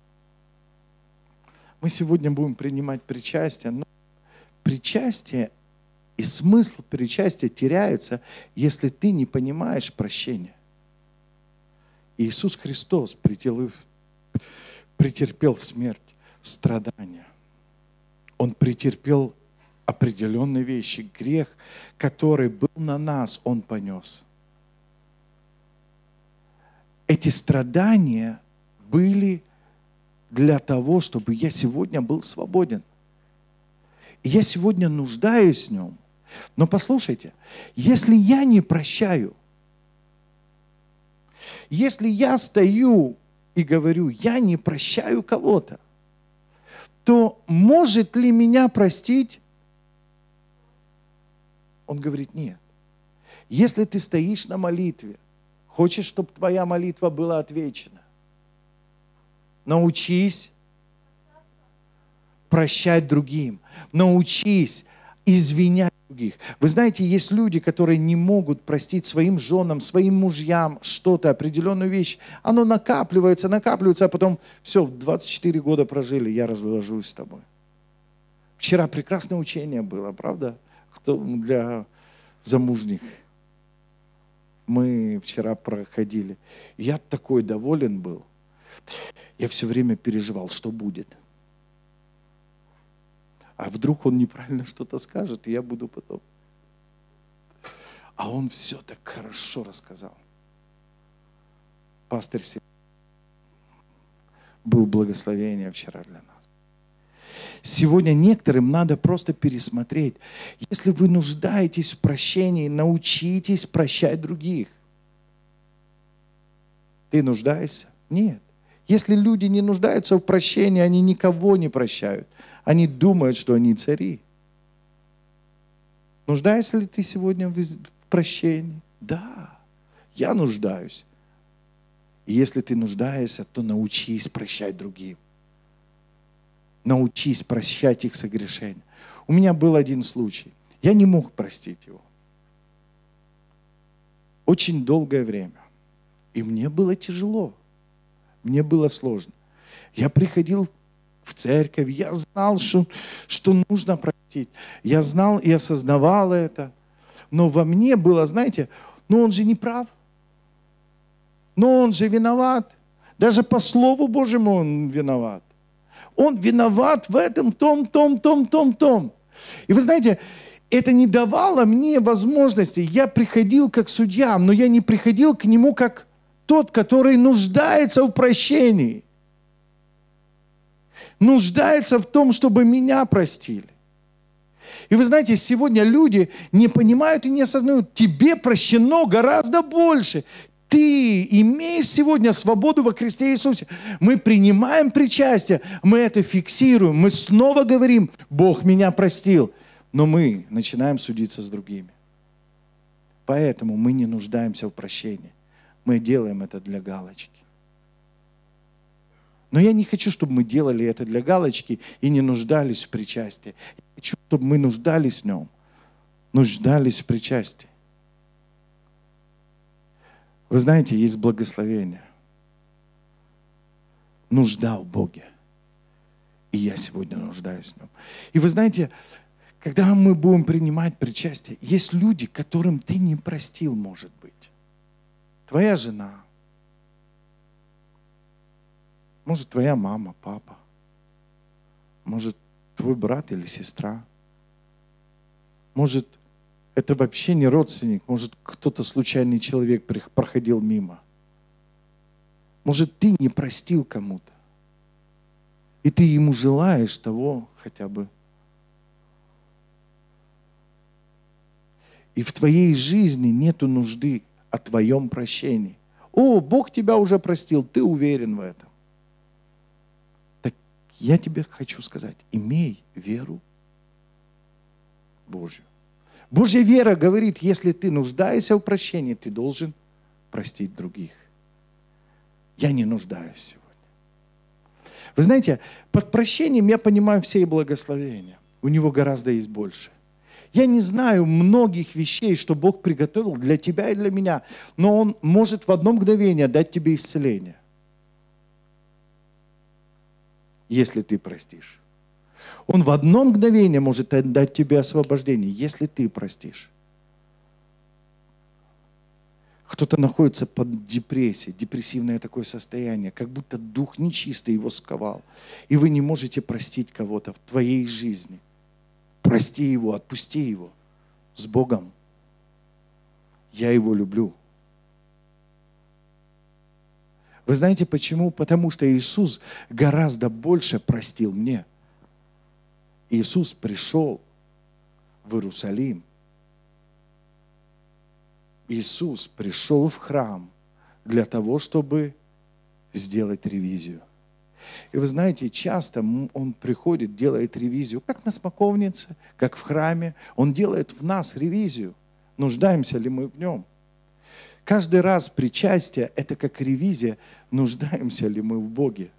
Мы сегодня будем принимать причастие, но причастие и смысл причастия теряется, если ты не понимаешь прощения. Иисус Христос претерпел, претерпел смерть, страдания. Он претерпел определенные вещи. Грех, который был на нас, Он понес. Эти страдания были для того, чтобы я сегодня был свободен. И я сегодня нуждаюсь в Нем. Но послушайте, если я не прощаю, если я стою и говорю, я не прощаю кого-то, то может ли меня простить? Он говорит, нет. Если ты стоишь на молитве, хочешь, чтобы твоя молитва была отвечена, научись прощать другим, научись извинять других. Вы знаете, есть люди, которые не могут простить своим женам, своим мужьям что-то, определенную вещь. Оно накапливается, накапливается, а потом все, в двадцать четыре года прожили, я развожусь с тобой. Вчера прекрасное учение было, правда? Кто для замужних. Мы вчера проходили. Я такой доволен был. Я все время переживал, что будет. А вдруг он неправильно что-то скажет, и я буду потом. А он все так хорошо рассказал. Пастырь Сергей, был благословение вчера для нас. Сегодня некоторым надо просто пересмотреть. Если вы нуждаетесь в прощении, научитесь прощать других. Ты нуждаешься? Нет. Если люди не нуждаются в прощении, они никого не прощают. Они думают, что они цари. Нуждаешься ли ты сегодня в прощении? Да, я нуждаюсь. И если ты нуждаешься, то научись прощать другим. Научись прощать их согрешения. У меня был один случай. Я не мог простить его. Очень долгое время. И мне было тяжело. Мне было сложно. Я приходил в церковь, я знал, что, что нужно простить. Я знал и осознавал это. Но во мне было, знаете, ну он же не прав. Но он же виноват. Даже по Слову Божьему он виноват. Он виноват в этом, том, том, том, том, том. И вы знаете, это не давало мне возможности. Я приходил как судья, но я не приходил к нему как тот, который нуждается в прощении. Нуждается в том, чтобы меня простили. И вы знаете, сегодня люди не понимают и не осознают, тебе прощено гораздо больше. Ты имеешь сегодня свободу во Христе Иисусе. Мы принимаем причастие, мы это фиксируем, мы снова говорим, Бог меня простил. Но мы начинаем судиться с другими. Поэтому мы не нуждаемся в прощении. Мы делаем это для галочки. Но я не хочу, чтобы мы делали это для галочки и не нуждались в причастии. Я хочу, чтобы мы нуждались в нем, нуждались в причастии. Вы знаете, есть благословение. Нужда в Боге. И я сегодня нуждаюсь в нем. И вы знаете, когда мы будем принимать причастие, есть люди, которым ты не простил, может быть. Твоя жена, может, твоя мама, папа, может, твой брат или сестра, может, это вообще не родственник, может, кто-то случайный человек проходил мимо. Может, ты не простил кому-то, и ты ему желаешь того хотя бы. И в твоей жизни нету нужды о твоем прощении. О, Бог тебя уже простил, ты уверен в этом. Так я тебе хочу сказать, имей веру Божью. Божья вера говорит, если ты нуждаешься в прощении, ты должен простить других. Я не нуждаюсь сегодня. Вы знаете, под прощением я понимаю все благословения. У него гораздо есть больше. Я не знаю многих вещей, что Бог приготовил для тебя и для меня, но Он может в одно мгновение дать тебе исцеление, если ты простишь. Он в одно мгновение может дать тебе освобождение, если ты простишь. Кто-то находится под депрессией, депрессивное такое состояние, как будто дух нечистый его сковал, и вы не можете простить кого-то в твоей жизни. Прости его, отпусти его с Богом. Я его люблю. Вы знаете почему? Потому что Иисус гораздо больше простил мне. Иисус пришел в Иерусалим. Иисус пришел в храм для того, чтобы сделать ревизию. И вы знаете, часто Он приходит, делает ревизию, как на смоковнице, как в храме. Он делает в нас ревизию. Нуждаемся ли мы в Нем? Каждый раз причастие – это как ревизия, нуждаемся ли мы в Боге.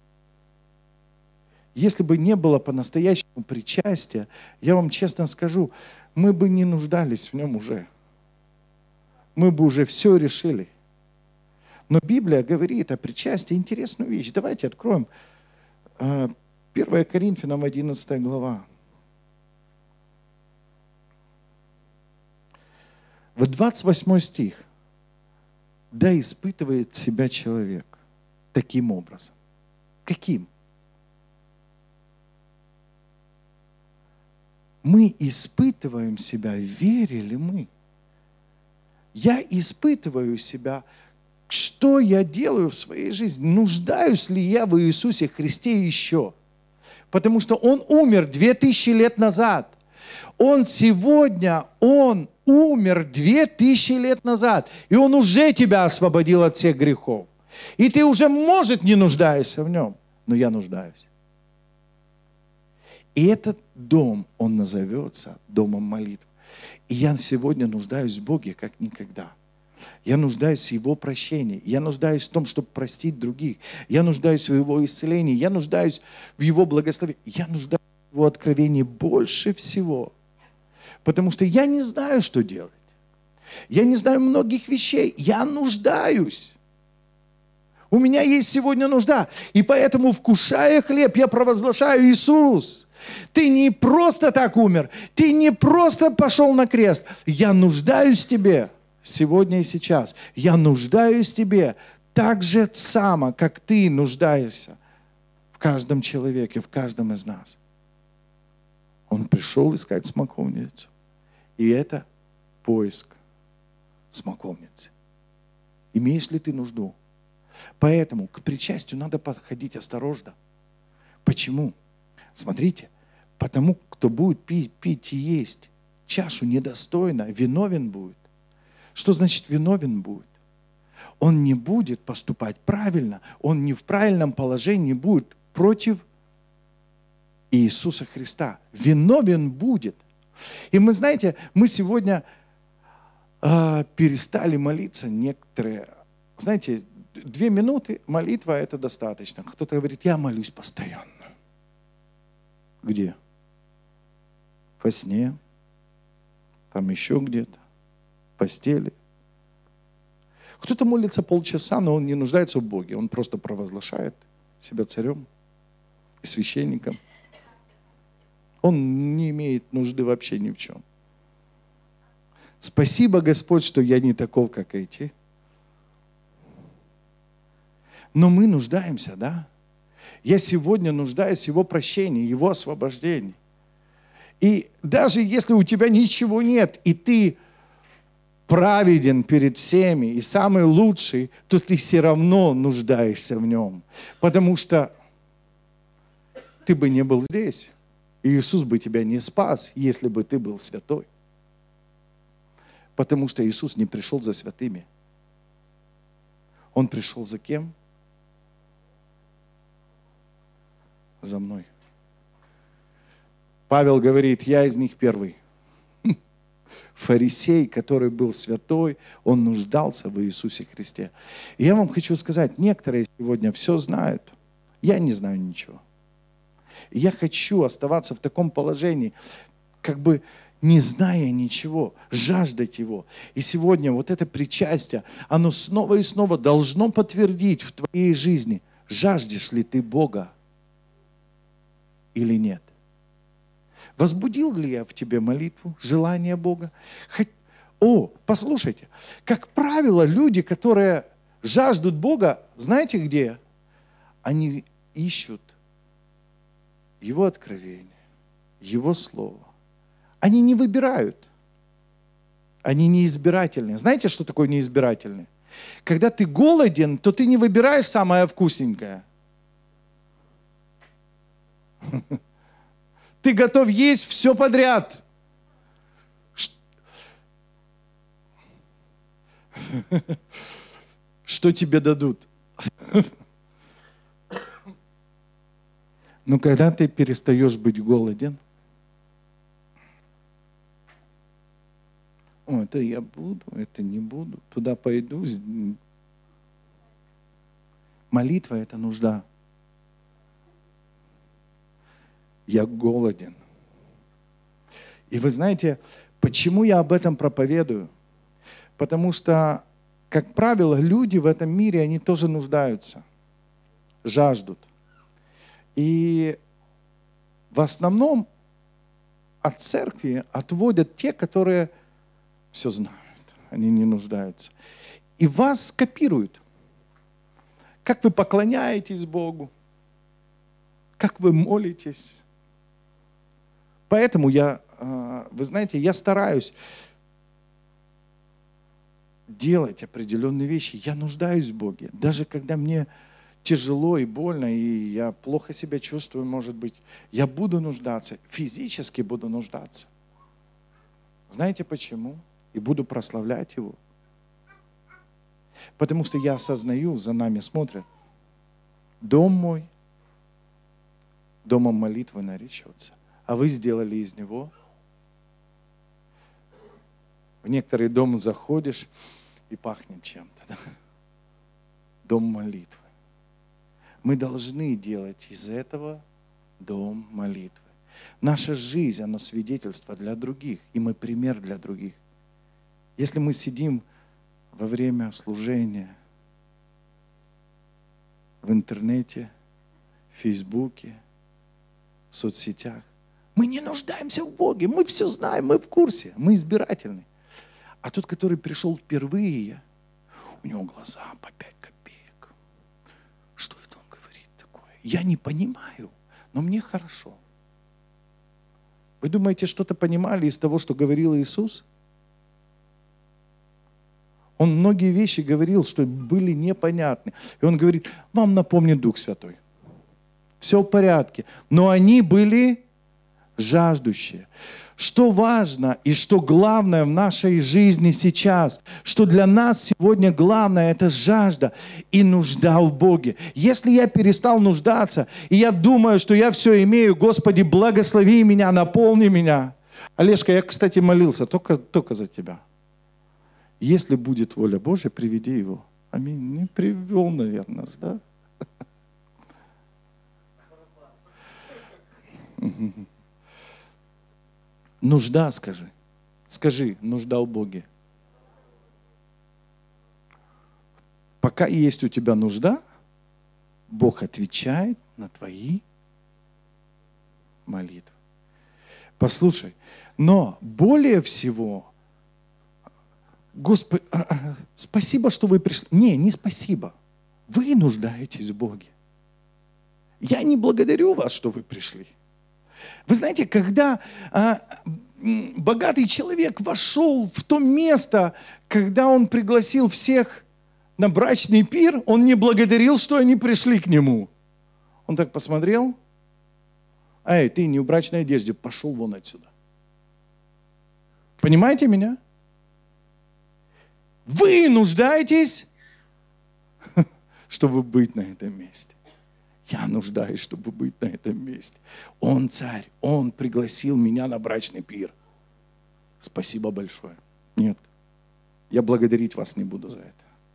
Если бы не было по-настоящему причастия, я вам честно скажу, мы бы не нуждались в Нем уже. Мы бы уже все решили. Но Библия говорит о причастии интересную вещь. Давайте откроем первое Коринфянам одиннадцатая глава. Вот двадцать восьмой стих. Да испытывает себя человек таким образом. Каким? Мы испытываем себя, верили мы. Я испытываю себя, что я делаю в своей жизни. Нуждаюсь ли я в Иисусе Христе еще? Потому что Он умер две тысячи лет назад. Он сегодня, Он умер две тысячи лет назад. И Он уже тебя освободил от всех грехов. И ты уже, может, не нуждаешься в Нем. Но я нуждаюсь. И этот дом, он назовется домом молитвы. И я сегодня нуждаюсь в Боге, как никогда. Я нуждаюсь в Его прощении. Я нуждаюсь в том, чтобы простить других. Я нуждаюсь в Его исцелении. Я нуждаюсь в Его благословении. Я нуждаюсь в Его откровении больше всего. Потому что я не знаю, что делать. Я не знаю многих вещей. Я нуждаюсь. У меня есть сегодня нужда. И поэтому, вкушая хлеб, я провозглашаю: Иисус, Ты не просто так умер. Ты не просто пошел на крест. Я нуждаюсь в Тебе сегодня и сейчас. Я нуждаюсь в Тебе так же само, как Ты нуждаешься в каждом человеке, в каждом из нас. Он пришел искать смоковницу. И это поиск смоковницы. Имеешь ли ты нужду? Поэтому к причастию надо подходить осторожно. Почему? Смотрите, потому кто будет пить, пить и есть чашу недостойно, виновен будет. Что значит виновен будет? Он не будет поступать правильно, он не в правильном положении будет против Иисуса Христа. Виновен будет. И мы, знаете, мы сегодня э, перестали молиться некоторые. Знаете, две минуты молитва – это достаточно. Кто-то говорит, я молюсь постоянно. Где? Во сне, там еще где-то, в постели. Кто-то молится полчаса, но он не нуждается в Боге. Он просто провозглашает себя царем и священником. Он не имеет нужды вообще ни в чем. Спасибо, Господь, что я не таков, как эти. Но мы нуждаемся, да? Я сегодня нуждаюсь в Его прощении, Его освобождении. И даже если у тебя ничего нет, и ты праведен перед всеми, и самый лучший, то ты все равно нуждаешься в Нем. Потому что ты бы не был здесь. И Иисус бы тебя не спас, если бы ты был святой. Потому что Иисус не пришел за святыми. Он пришел за кем? За мной. Павел говорит, я из них первый. Фарисей, который был святой, он нуждался в Иисусе Христе. И я вам хочу сказать, некоторые сегодня все знают. Я не знаю ничего. И я хочу оставаться в таком положении, как бы не зная ничего, жаждать Его. И сегодня вот это причастие, оно снова и снова должно подтвердить в твоей жизни, жаждешь ли ты Бога или нет. Возбудил ли я в тебе молитву, желание Бога? Хоть... О, послушайте, как правило, люди, которые жаждут Бога, знаете где? Они ищут Его откровение, Его Слово. Они не выбирают. Они неизбирательные. Знаете, что такое неизбирательные? Когда ты голоден, то ты не выбираешь самое вкусненькое. Ты готов есть все подряд. Что тебе дадут? Но когда ты перестаешь быть голоден, о, это я буду, это не буду, туда пойду. Молитва – это нужда. Я голоден. И вы знаете, почему я об этом проповедую? Потому что, как правило, люди в этом мире, они тоже нуждаются, жаждут. И в основном от церкви отводят те, которые все знают, они не нуждаются. И вас копируют. Как вы поклоняетесь Богу, как вы молитесь. Поэтому я, вы знаете, я стараюсь делать определенные вещи. Я нуждаюсь в Боге. Даже когда мне тяжело и больно, и я плохо себя чувствую, может быть, я буду нуждаться, физически буду нуждаться. Знаете почему? И буду прославлять Его. Потому что я осознаю, за нами смотрят. Дом мой домом молитвы наречется. А вы сделали из него. В некоторые дома заходишь и пахнет чем-то. Да? Дом молитвы. Мы должны делать из этого дом молитвы. Наша жизнь, она свидетельство для других. И мы пример для других. Если мы сидим во время служения в интернете, в Фейсбуке, в соцсетях, мы не нуждаемся в Боге, мы все знаем, мы в курсе, мы избирательны. А тот, который пришел впервые, у него глаза по пять копеек. Что это он говорит такое? Я не понимаю, но мне хорошо. Вы думаете, что-то понимали из того, что говорил Иисус? Он многие вещи говорил, что были непонятны. И он говорит, вам напомнит Дух Святой. Все в порядке. Но они были жаждущие. Что важно и что главное в нашей жизни сейчас, что для нас сегодня главное, это жажда и нужда в Боге. Если я перестал нуждаться, и я думаю, что я все имею, Господи, благослови меня, наполни меня. Олежка, я, кстати, молился только, только за тебя. Если будет воля Божья, приведи его. Аминь. Не привел, наверное, да? Нужда, скажи. Скажи, нужда в Боге. Пока есть у тебя нужда, Бог отвечает на твои молитвы. Послушай, но более всего, Господи, спасибо, что вы пришли. Не, не спасибо. Вы нуждаетесь в Боге. Я не благодарю вас, что вы пришли. Вы знаете, когда а, богатый человек вошел в то место, когда он пригласил всех на брачный пир, он не благодарил, что они пришли к нему. Он так посмотрел. Эй, ты не в брачной одежде, пошел вон отсюда. Понимаете меня? Вы нуждаетесь, чтобы быть на этом месте. Я нуждаюсь, чтобы быть на этом месте. Он царь, он пригласил меня на брачный пир. Спасибо большое. Нет, я благодарить вас не буду за это.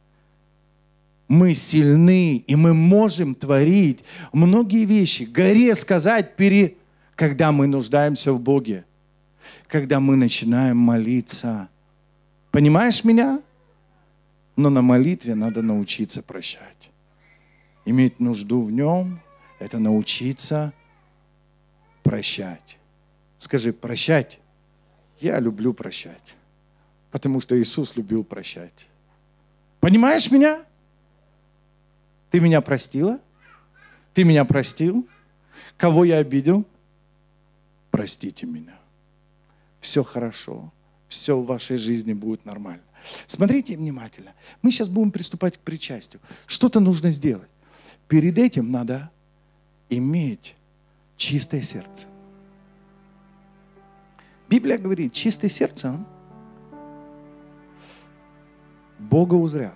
Мы сильны, и мы можем творить многие вещи. Горе сказать, пере... когда мы нуждаемся в Боге, когда мы начинаем молиться. Понимаешь меня? Но на молитве надо научиться прощать. Иметь нужду в нем – это научиться прощать. Скажи, прощать. Я люблю прощать, потому что Иисус любил прощать. Понимаешь меня? Ты меня простила? Ты меня простил? Кого я обидел? Простите меня. Все хорошо. Все в вашей жизни будет нормально. Смотрите внимательно. Мы сейчас будем приступать к причастию. Что-то нужно сделать. Перед этим надо иметь чистое сердце. Библия говорит, чистое сердце Бога узрят.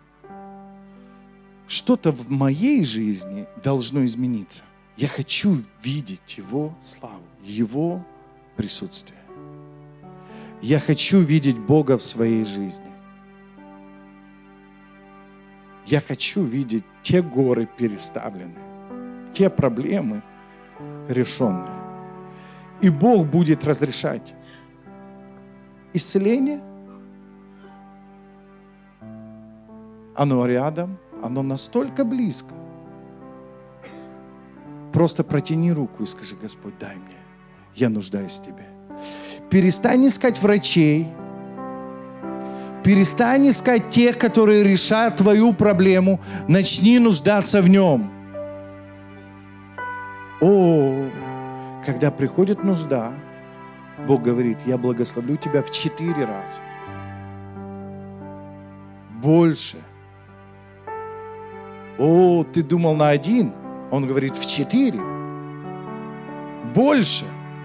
Что-то в моей жизни должно измениться. Я хочу видеть Его славу, Его присутствие. Я хочу видеть Бога в своей жизни. Я хочу видеть те горы переставленные, те проблемы решенные. И Бог будет разрешать исцеление. Оно рядом. Оно настолько близко. Просто протяни руку и скажи: Господь, дай мне. Я нуждаюсь в Тебе. Перестань искать врачей. Перестань искать тех, которые решают твою проблему. Начни нуждаться в Нем. О, когда приходит нужда, Бог говорит: я благословлю тебя в четыре раза. Больше. О, ты думал на один? Он говорит в четыре. Больше.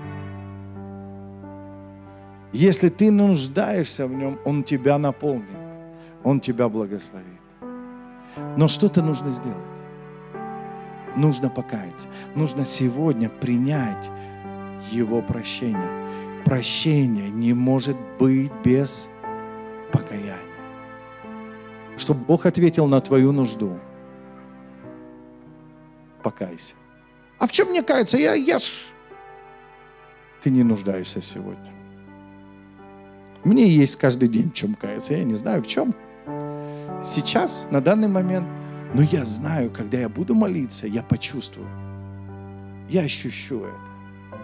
Если ты нуждаешься в Нем, Он тебя наполнит. Он тебя благословит. Но что-то нужно сделать. Нужно покаяться. Нужно сегодня принять Его прощение. Прощение не может быть без покаяния. Чтобы Бог ответил на твою нужду. Покайся. А в чем мне каяться? Я, я ж... Ты не нуждаешься сегодня. Мне есть каждый день в чем каяться. Я не знаю в чем. Сейчас, на данный момент. Но я знаю, когда я буду молиться, я почувствую. Я ощущу это.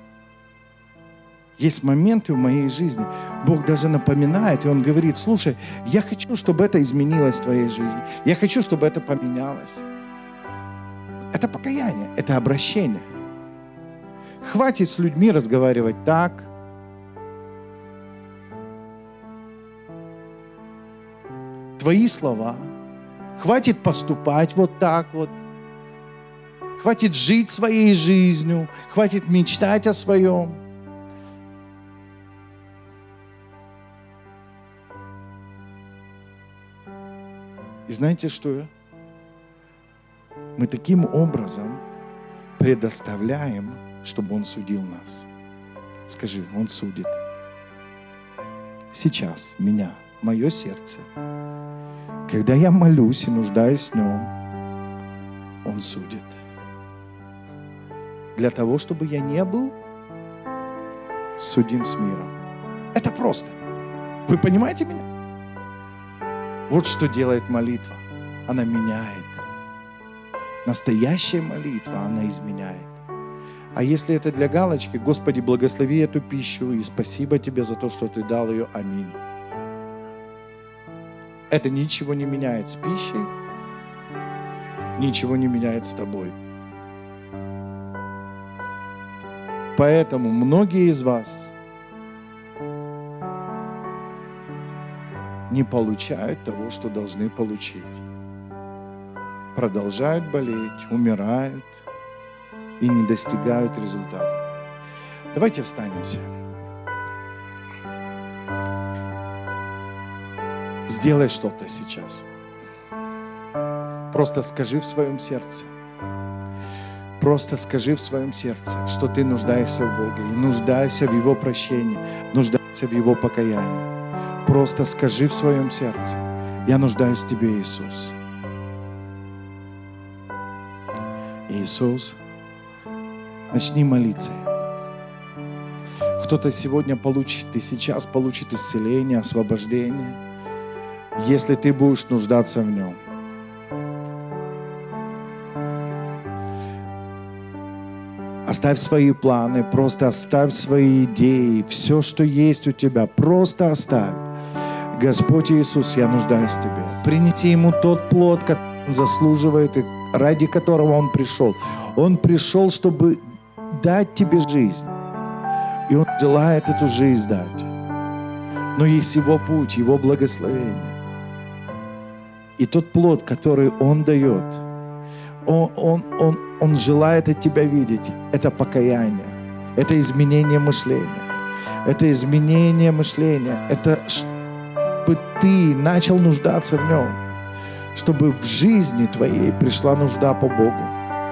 Есть моменты в моей жизни, Бог даже напоминает, и Он говорит: слушай, я хочу, чтобы это изменилось в твоей жизни. Я хочу, чтобы это поменялось. Это покаяние, это обращение. Хватит с людьми разговаривать так. Твои слова. Хватит поступать вот так вот. Хватит жить своей жизнью. Хватит мечтать о своем. И знаете что? Мы таким образом предоставляем, чтобы Он судил нас. Скажи, Он судит. Сейчас меня, мое сердце. Когда я молюсь и нуждаюсь в Нем, Он судит. Для того, чтобы я не был судим с миром. Это просто. Вы понимаете меня? Вот что делает молитва. Она меняет. Настоящая молитва, она изменяет. А если это для галочки, Господи, благослови эту пищу и спасибо Тебе за то, что Ты дал ее. Аминь. Это ничего не меняет с пищей, ничего не меняет с тобой. Поэтому многие из вас не получают того, что должны получить. Продолжают болеть, умирают и не достигают результата. Давайте встанем все. Сделай что-то сейчас. Просто скажи в своем сердце. Просто скажи в своем сердце, что ты нуждаешься в Боге и нуждаешься в Его прощении, нуждаешься в Его покаянии. Просто скажи в своем сердце: я нуждаюсь в Тебе, Иисус. Иисус, начни молиться. Кто-то сегодня получит и сейчас получит исцеление, освобождение, если ты будешь нуждаться в Нем. Оставь свои планы, просто оставь свои идеи, все, что есть у тебя, просто оставь. Господь Иисус, я нуждаюсь в Тебе. Принеси Ему тот плод, который Он заслуживает и ради которого Он пришел. Он пришел, чтобы дать тебе жизнь. И Он желает эту жизнь дать. Но есть Его путь, Его благословение. И тот плод, который Он дает, Он, он, он, он желает от тебя видеть. Это покаяние. Это изменение мышления. Это изменение мышления. Это чтобы ты начал нуждаться в Нем. Чтобы в жизни твоей пришла нужда по Богу.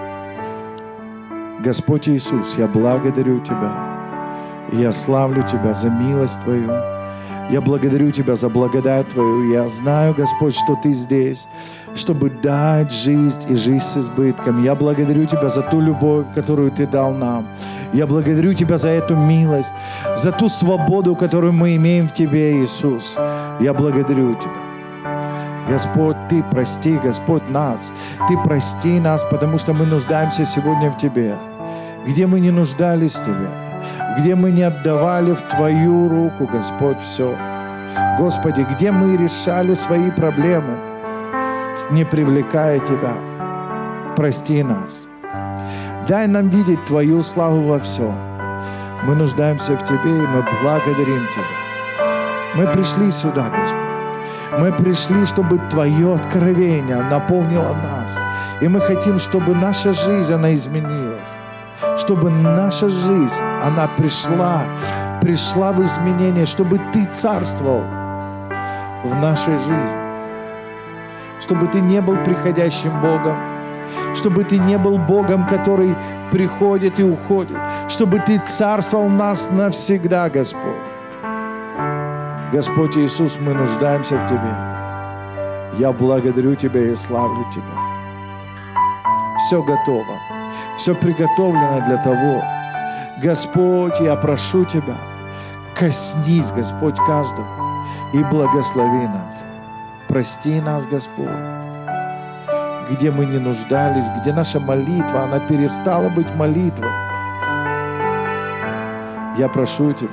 Господь Иисус, я благодарю Тебя. И я славлю Тебя за милость Твою. Я благодарю Тебя за благодать Твою. Я знаю, Господь, что Ты здесь, чтобы дать жизнь и жизнь с избытком. Я благодарю Тебя за ту любовь, которую Ты дал нам. Я благодарю Тебя за эту милость, за ту свободу, которую мы имеем в Тебе, Иисус. Я благодарю Тебя. Господь, Ты прости, Господь, нас. Ты прости нас, потому что мы нуждаемся сегодня в Тебе. Где мы не нуждались в Тебе, где мы не отдавали в Твою руку, Господь, все. Господи, где мы решали свои проблемы, не привлекая Тебя. Прости нас. Дай нам видеть Твою славу во всем. Мы нуждаемся в Тебе, и мы благодарим Тебя. Мы пришли сюда, Господь. Мы пришли, чтобы Твое откровение наполнило нас. И мы хотим, чтобы наша жизнь, она изменилась. Чтобы наша жизнь, она пришла, пришла в изменение, чтобы Ты царствовал в нашей жизни. Чтобы Ты не был приходящим Богом. Чтобы Ты не был Богом, который приходит и уходит. Чтобы Ты царствовал в нас навсегда, Господь. Господь Иисус, мы нуждаемся в Тебе. Я благодарю Тебя и славлю Тебя. Все готово. Все приготовлено для того. Господь, я прошу Тебя, коснись, Господь, каждого и благослови нас. Прости нас, Господь, где мы не нуждались, где наша молитва, она перестала быть молитвой. Я прошу Тебя,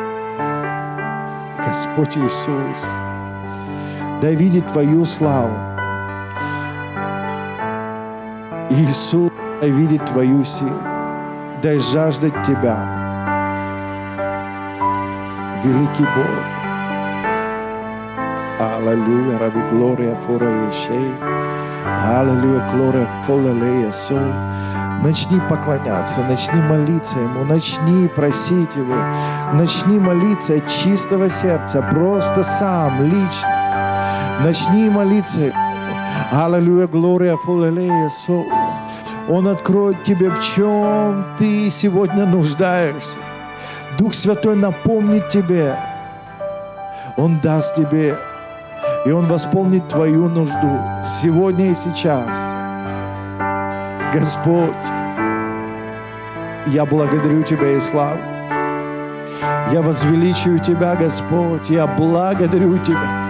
Господь Иисус, дай видеть Твою славу. Иисус, дай видеть Твою силу. Дай жаждать Тебя. Великий Бог. Аллилуйя, раби глория фора ешей. Аллилуйя, глория фолалея сол. Начни поклоняться, начни молиться Ему, начни просить Его, начни молиться от чистого сердца, просто сам, лично. Начни молиться Ему. Аллилуйя, глория фолалея сол. Он откроет тебе, в чем ты сегодня нуждаешься. Дух Святой напомнит тебе. Он даст тебе и Он восполнит твою нужду сегодня и сейчас. Господь, я благодарю Тебя и славлю. Я возвеличиваю Тебя, Господь, я благодарю Тебя.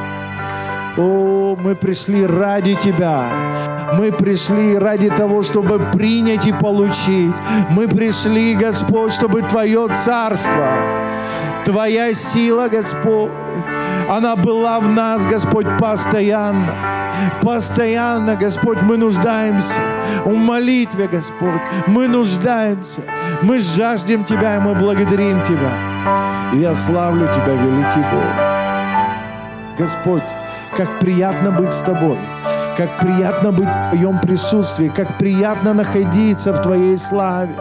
О, мы пришли ради Тебя. Мы пришли ради того, чтобы принять и получить. Мы пришли, Господь, чтобы Твое Царство, Твоя сила, Господь, она была в нас, Господь, постоянно. Постоянно, Господь, мы нуждаемся в молитве, Господь. Мы нуждаемся. Мы жаждем Тебя, и мы благодарим Тебя. И я славлю Тебя, великий Бог. Господь, как приятно быть с Тобой. Как приятно быть в Твоем присутствии. Как приятно находиться в Твоей славе.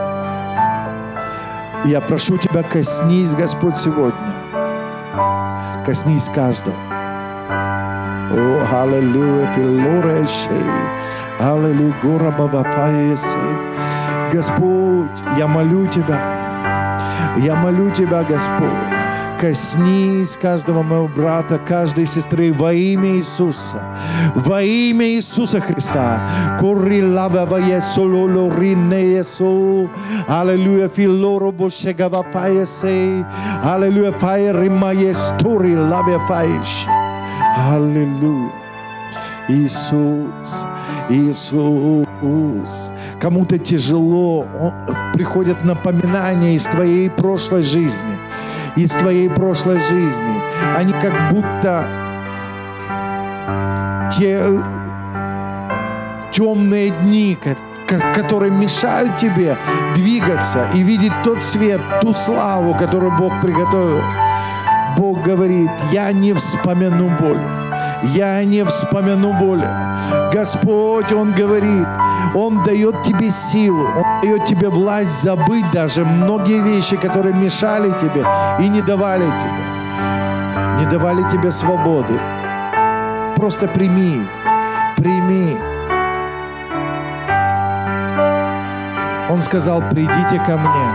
Я прошу Тебя, коснись, Господь, сегодня. Коснись каждого. О, аллилуйя, филореше, аллилуйя, гора бавафаесе. Господь, я молю Тебя, я молю Тебя, Господь, коснись каждого моего брата, каждой сестры во имя Иисуса, во имя Иисуса Христа. Аллилуйя, филоро бошегавафаесе, аллилуйя, фаеримаестори лавефаеш. Аллилуйя. Иисус, Иисус. Кому-то тяжело, приходят напоминания из твоей прошлой жизни, из твоей прошлой жизни. Они как будто те темные дни, которые мешают тебе двигаться и видеть тот свет, ту славу, которую Бог приготовил. Бог говорит: я не вспомяну боли. Я не вспомяну боли. Господь, Он говорит, Он дает тебе силу, Он дает тебе власть забыть даже многие вещи, которые мешали тебе и не давали тебе, не давали тебе свободы. Просто прими их, прими. Он сказал: придите ко мне,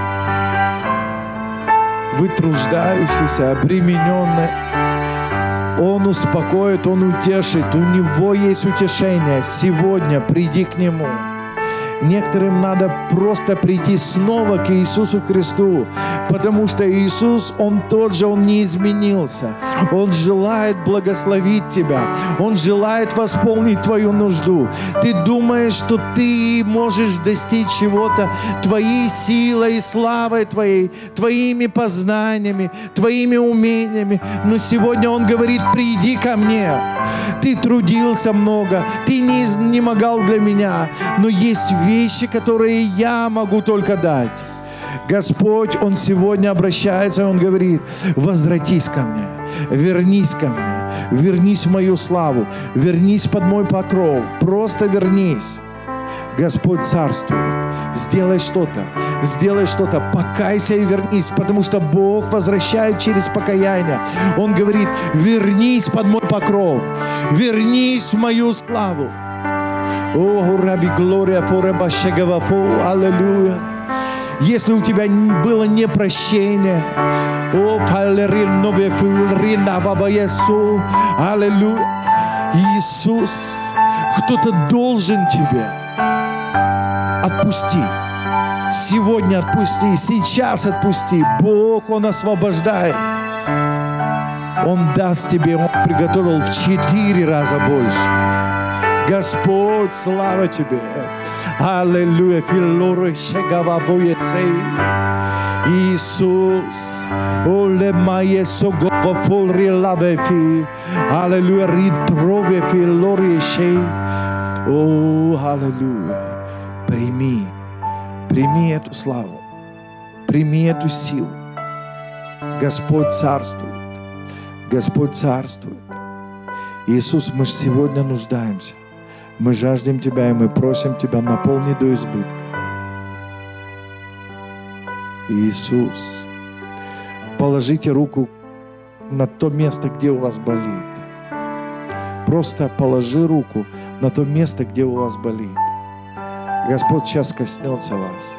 вы труждающиеся, обремененные. Он успокоит, Он утешит. У Него есть утешение. Сегодня приди к Нему. Некоторым надо просто прийти снова к Иисусу Христу, потому что Иисус, Он тот же, Он не изменился. Он желает благословить тебя. Он желает восполнить твою нужду. Ты думаешь, что ты можешь достичь чего-то твоей силой и славой твоей, твоими познаниями, твоими умениями. Но сегодня Он говорит: приди ко мне. Ты трудился много, ты не изнемогал для меня, но есть вещи, которые я могу только дать. Господь, Он сегодня обращается, Он говорит: возвратись ко мне, вернись ко мне, вернись в мою славу, вернись под мой покров, просто вернись. Господь царствует. Сделай что-то, сделай что-то, покайся и вернись, потому что Бог возвращает через покаяние. Он говорит: вернись под мой покров, вернись в мою славу. О, раби Глория, фореба шегавафу, аллилуйя. Если у тебя было непрощение, о, палерин нове фулрина ваваесу, аллилуйя. Иисус, кто-то должен тебе. Отпусти. Сегодня отпусти. Сейчас отпусти. Бог, Он освобождает. Он даст тебе. Он приготовил в четыре раза больше. Господь, слава Тебе. Аллилуйя. Филоры шегававуесей. Иисус. Оле мае согова фолри лавефи. Аллилуйя. Ритрове филори шей. О, аллилуйя. Прими, прими эту славу, прими эту силу. Господь царствует, Господь царствует. Иисус, мы сегодня нуждаемся, мы жаждем Тебя, и мы просим Тебя: наполни до избытка. Иисус, положите руку на то место, где у вас болит. Просто положи руку на то место, где у вас болит. Господь сейчас коснется вас.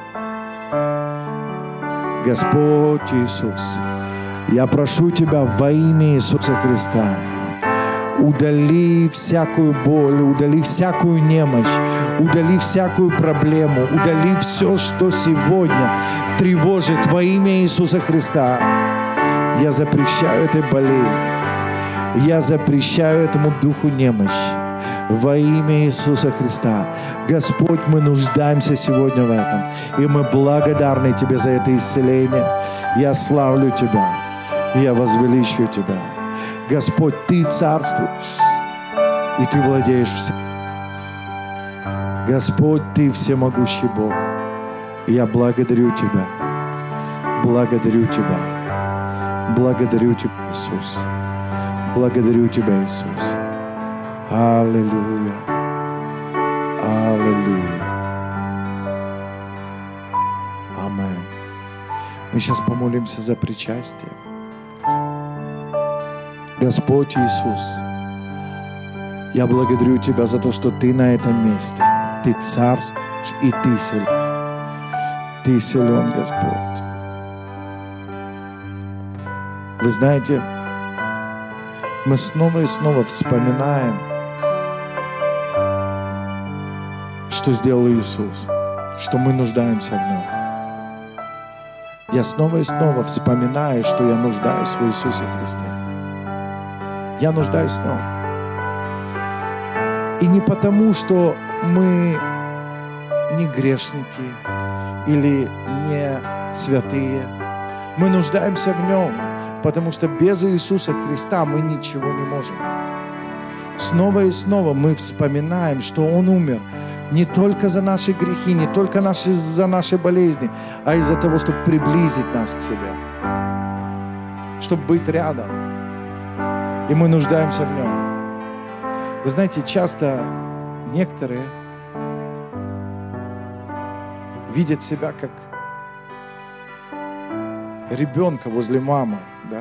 Господь Иисус, я прошу Тебя во имя Иисуса Христа, удали всякую боль, удали всякую немощь, удали всякую проблему, удали все, что сегодня тревожит во имя Иисуса Христа. Я запрещаю этой болезни, я запрещаю этому духу немощи во имя Иисуса Христа. Господь, мы нуждаемся сегодня в этом, и мы благодарны Тебе за это исцеление. Я славлю Тебя, я возвеличиваю Тебя. Господь, Ты царствуешь, и Ты владеешь всем. Господь, Ты всемогущий Бог. Я благодарю Тебя, благодарю Тебя, благодарю Тебя, Иисус. Благодарю Тебя, Иисус. Аллилуйя. Аллилуйя. Аминь. Мы сейчас помолимся за причастие. Господь Иисус, я благодарю Тебя за то, что Ты на этом месте. Ты царствуешь, и Ты силен. Ты силен, Господь. Вы знаете, мы снова и снова вспоминаем, что сделал Иисус, что мы нуждаемся в Нем. Я снова и снова вспоминаю, что я нуждаюсь в Иисусе Христе. Я нуждаюсь в Нем. И не потому, что мы не грешники или не святые. Мы нуждаемся в Нем, потому что без Иисуса Христа мы ничего не можем. Снова и снова мы вспоминаем, что Он умер не только за наши грехи, не только наши, за наши болезни, а из-за того, чтобы приблизить нас к себе, чтобы быть рядом. И мы нуждаемся в Нем. Вы знаете, часто некоторые видят себя как ребенка возле мамы, да?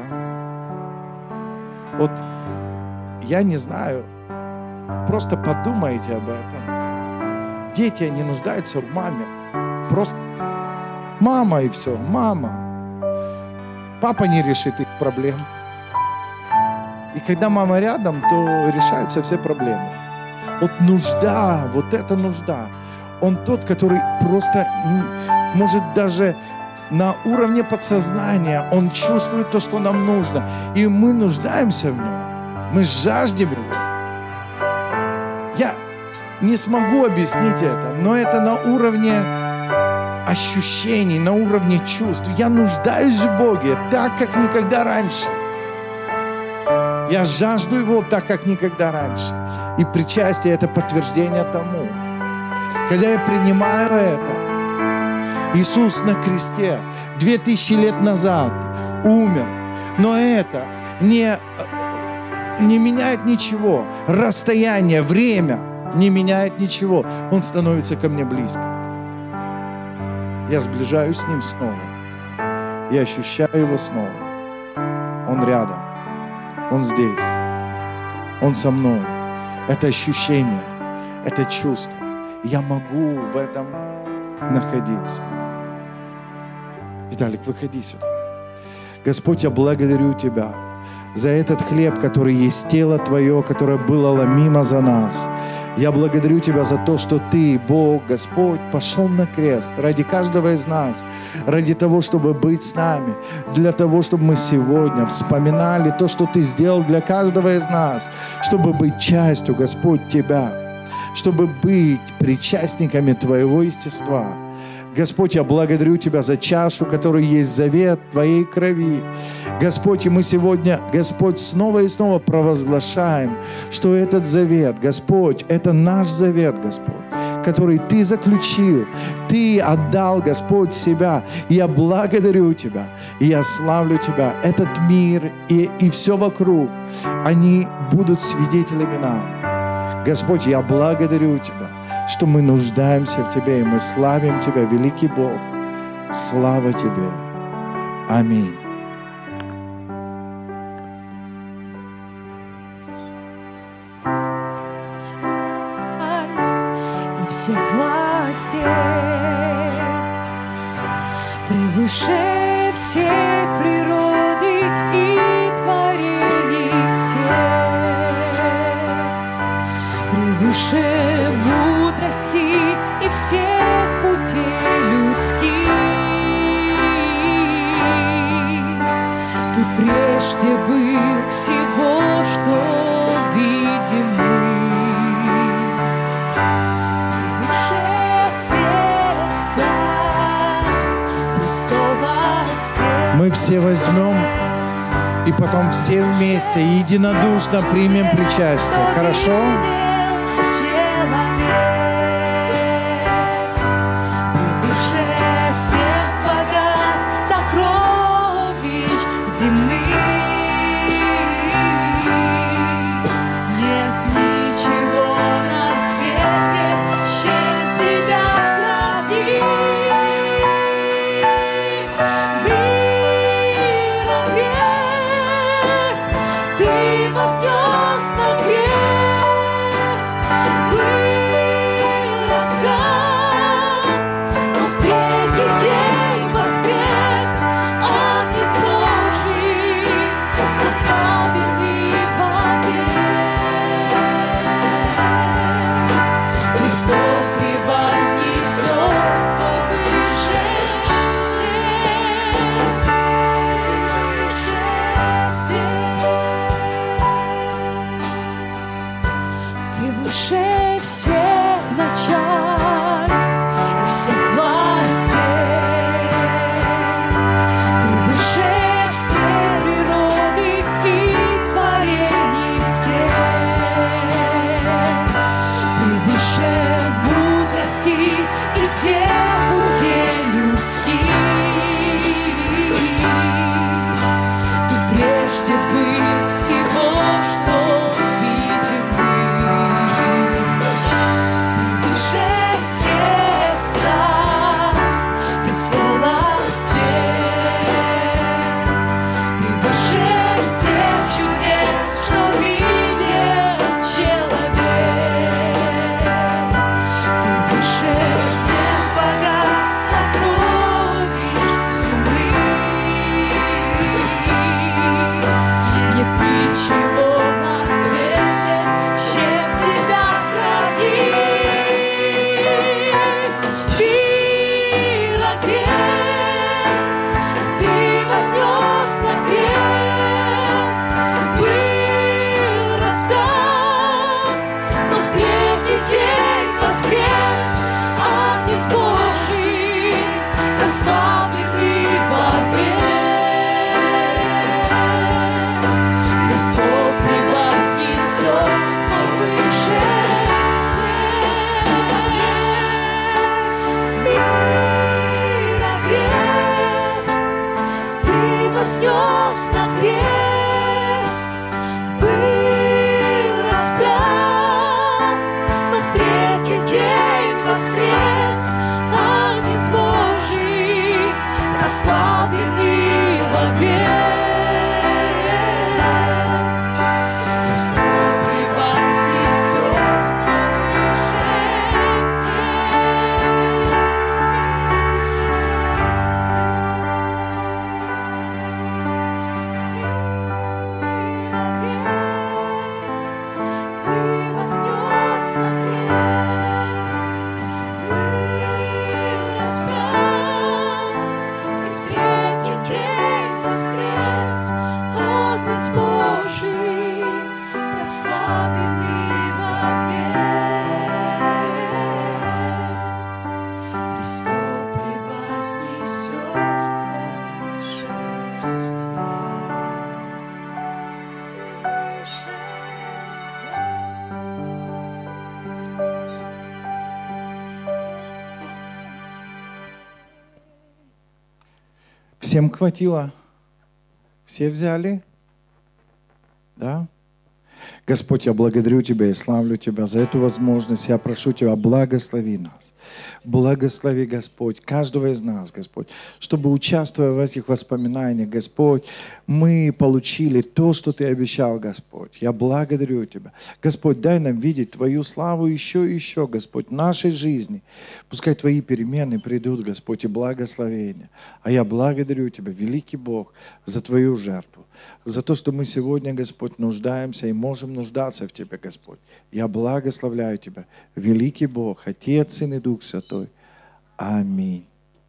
Вот я не знаю, просто подумайте об этом. Дети, они нуждаются в маме. Просто мама и все, мама. Папа не решит их проблем. И когда мама рядом, то решаются все проблемы. Вот нужда, вот эта нужда. Он тот, который просто может даже на уровне подсознания, он чувствует то, что нам нужно. И мы нуждаемся в нем. Мы жаждем его. Я не смогу объяснить это, но это на уровне ощущений, на уровне чувств. Я нуждаюсь в Боге так, как никогда раньше. Я жажду Его так, как никогда раньше. И причастие – это подтверждение тому. Когда я принимаю это, Иисус на кресте две тысячи лет назад умер, но это не, не меняет ничего. Расстояние, время не меняет ничего. Он становится ко мне близко. Я сближаюсь с Ним снова. Я ощущаю Его снова. Он рядом. Он здесь. Он со мной. Это ощущение, это чувство. Я могу в этом находиться. Виталик, выходи сюда. Господь, я благодарю Тебя за этот хлеб, который есть тело Твое, которое было ломимо за нас. Я благодарю Тебя за то, что Ты, Бог, Господь, пошел на крест ради каждого из нас, ради того, чтобы быть с нами, для того, чтобы мы сегодня вспоминали то, что Ты сделал для каждого из нас, чтобы быть частью, Господь, Тебя, чтобы быть причастниками Твоего естества. Господь, я благодарю Тебя за чашу, которая есть завет Твоей крови. Господь, и мы сегодня, Господь, снова и снова провозглашаем, что этот завет, Господь, это наш завет, Господь, который Ты заключил, Ты отдал, Господь, себя. И я благодарю Тебя, и я славлю Тебя. Этот мир и, и все вокруг, они будут свидетелями нам. Господь, я благодарю Тебя, что мы нуждаемся в Тебе, и мы славим Тебя, великий Бог. Слава Тебе. Аминь. И всех властей превыше всей природы и творений всех. и всех путей людских. Ты прежде был всего, что видим мы. Выше всех царств, престола всех. Мы все возьмем и потом все вместе единодушно примем причастие. Хорошо? Всем хватило? Все взяли? Да? Господь, я благодарю Тебя и славлю Тебя за эту возможность. Я прошу Тебя, благослови нас. Благослови, Господь, каждого из нас, Господь, чтобы, участвуя в этих воспоминаниях, Господь, мы получили то, что Ты обещал, Господь. Я благодарю Тебя. Господь, дай нам видеть Твою славу еще и еще, Господь, в нашей жизни. Пускай Твои перемены придут, Господь, и благословения. А я благодарю Тебя, великий Бог, за Твою жертву, за то, что мы сегодня, Господь, нуждаемся и можем будем нуждаться в Тебе, Господь. Я благословляю Тебя, великий Бог, Отец, Сын и Дух Святой. Аминь.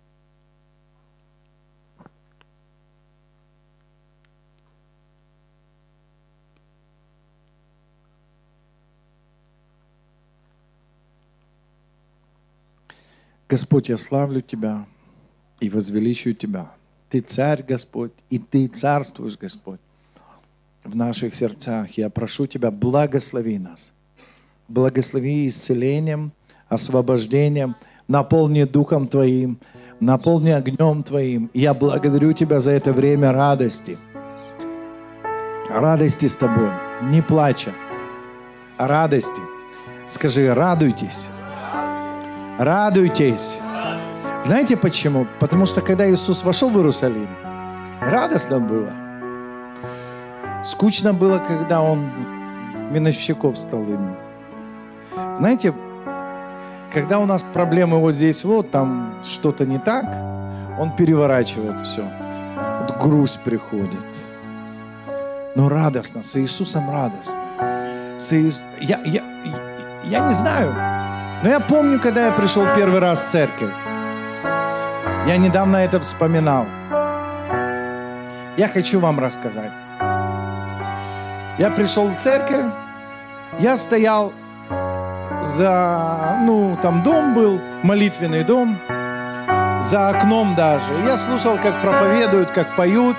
Господь, я славлю Тебя и возвеличиваю Тебя. Ты царь, Господь, и Ты царствуешь, Господь, в наших сердцах. Я прошу Тебя, благослови нас. Благослови исцелением, освобождением, наполни Духом Твоим, наполни огнем Твоим. И я благодарю Тебя за это время радости. Радости с Тобой, не плача, а радости. Скажи, радуйтесь. Радуйтесь. Знаете почему? Потому что когда Иисус вошел в Иерусалим, радостно было. Скучно было, когда Он миновщиков стал им. Знаете, когда у нас проблемы вот здесь, вот там что-то не так, Он переворачивает все. Вот грусть приходит. Но радостно, с Иисусом радостно. С Иис... я, я, я не знаю, но я помню, когда я пришел первый раз в церковь. Я недавно это вспоминал. Я хочу вам рассказать. Я пришел в церковь, я стоял за, ну, там дом был, молитвенный дом, за окном даже. Я слушал, как проповедуют, как поют.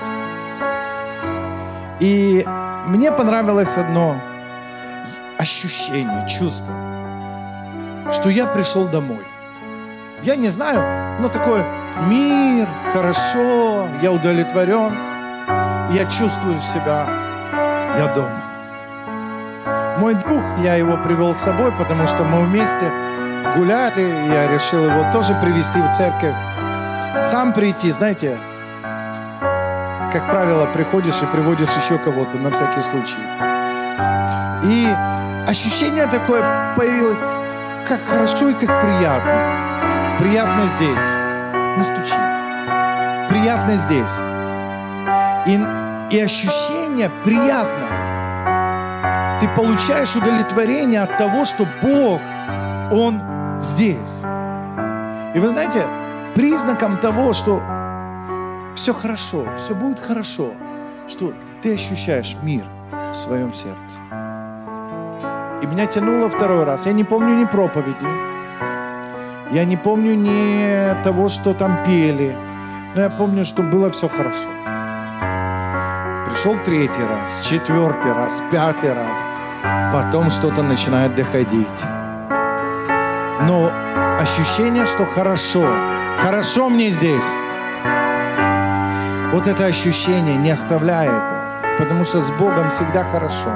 И мне понравилось одно ощущение, чувство, что я пришел домой. Я не знаю, но такой мир, хорошо, я удовлетворен. Я чувствую себя, я дома. Мой друг, я его привел с собой, потому что мы вместе гуляли, и я решил его тоже привести в церковь. Сам прийти, знаете, как правило, приходишь и приводишь еще кого-то на всякий случай. И ощущение такое появилось, как хорошо и как приятно. Приятно здесь. Не стучи. Приятно здесь. И, и ощущение приятно. Ты получаешь удовлетворение от того, что Бог, Он здесь. И вы знаете, признаком того, что все хорошо, все будет хорошо, что ты ощущаешь мир в своем сердце. И меня тянуло второй раз. Я не помню ни проповеди, я не помню ни того, что там пели, но я помню, что было все хорошо. Пришел третий раз, четвертый раз, пятый раз. Потом что-то начинает доходить. Но ощущение, что хорошо, хорошо мне здесь. Вот это ощущение не оставляет этого, потому что с Богом всегда хорошо.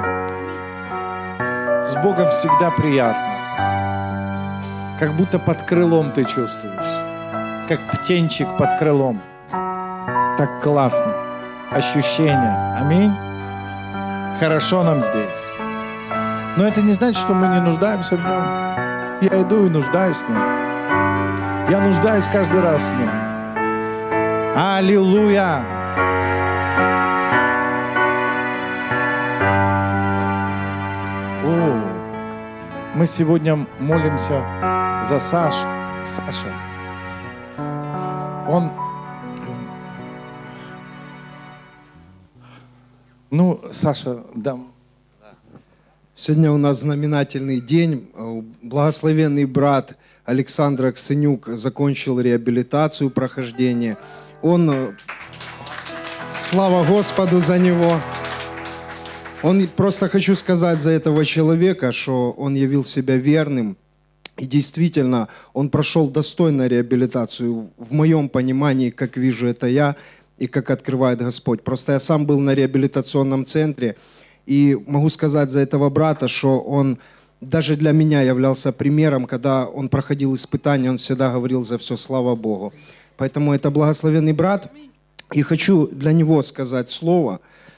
С Богом всегда приятно. Как будто под крылом ты чувствуешь. Как птенчик под крылом. Так классно. Ощущение. Аминь. Хорошо нам здесь. Но это не значит, что мы не нуждаемся в Нем. Я иду и нуждаюсь в Нем. Я нуждаюсь каждый раз в Нем. Аллилуйя! О, мы сегодня молимся за Сашу. Саша. Он... Ну, Саша, да. Сегодня у нас знаменательный день. Благословенный брат Александр Аксенюк закончил реабилитацию, прохождение. Он, слава Господу за него. Он, просто хочу сказать за этого человека, что он явил себя верным. И действительно, он прошел достойно реабилитацию. В моем понимании, как вижу это я, и как открывает Господь. Просто я сам был на реабилитационном центре, и могу сказать за этого брата, что он даже для меня являлся примером, когда он проходил испытания, он всегда говорил за все слава Богу. Поэтому это благословенный брат, и хочу для него сказать слово.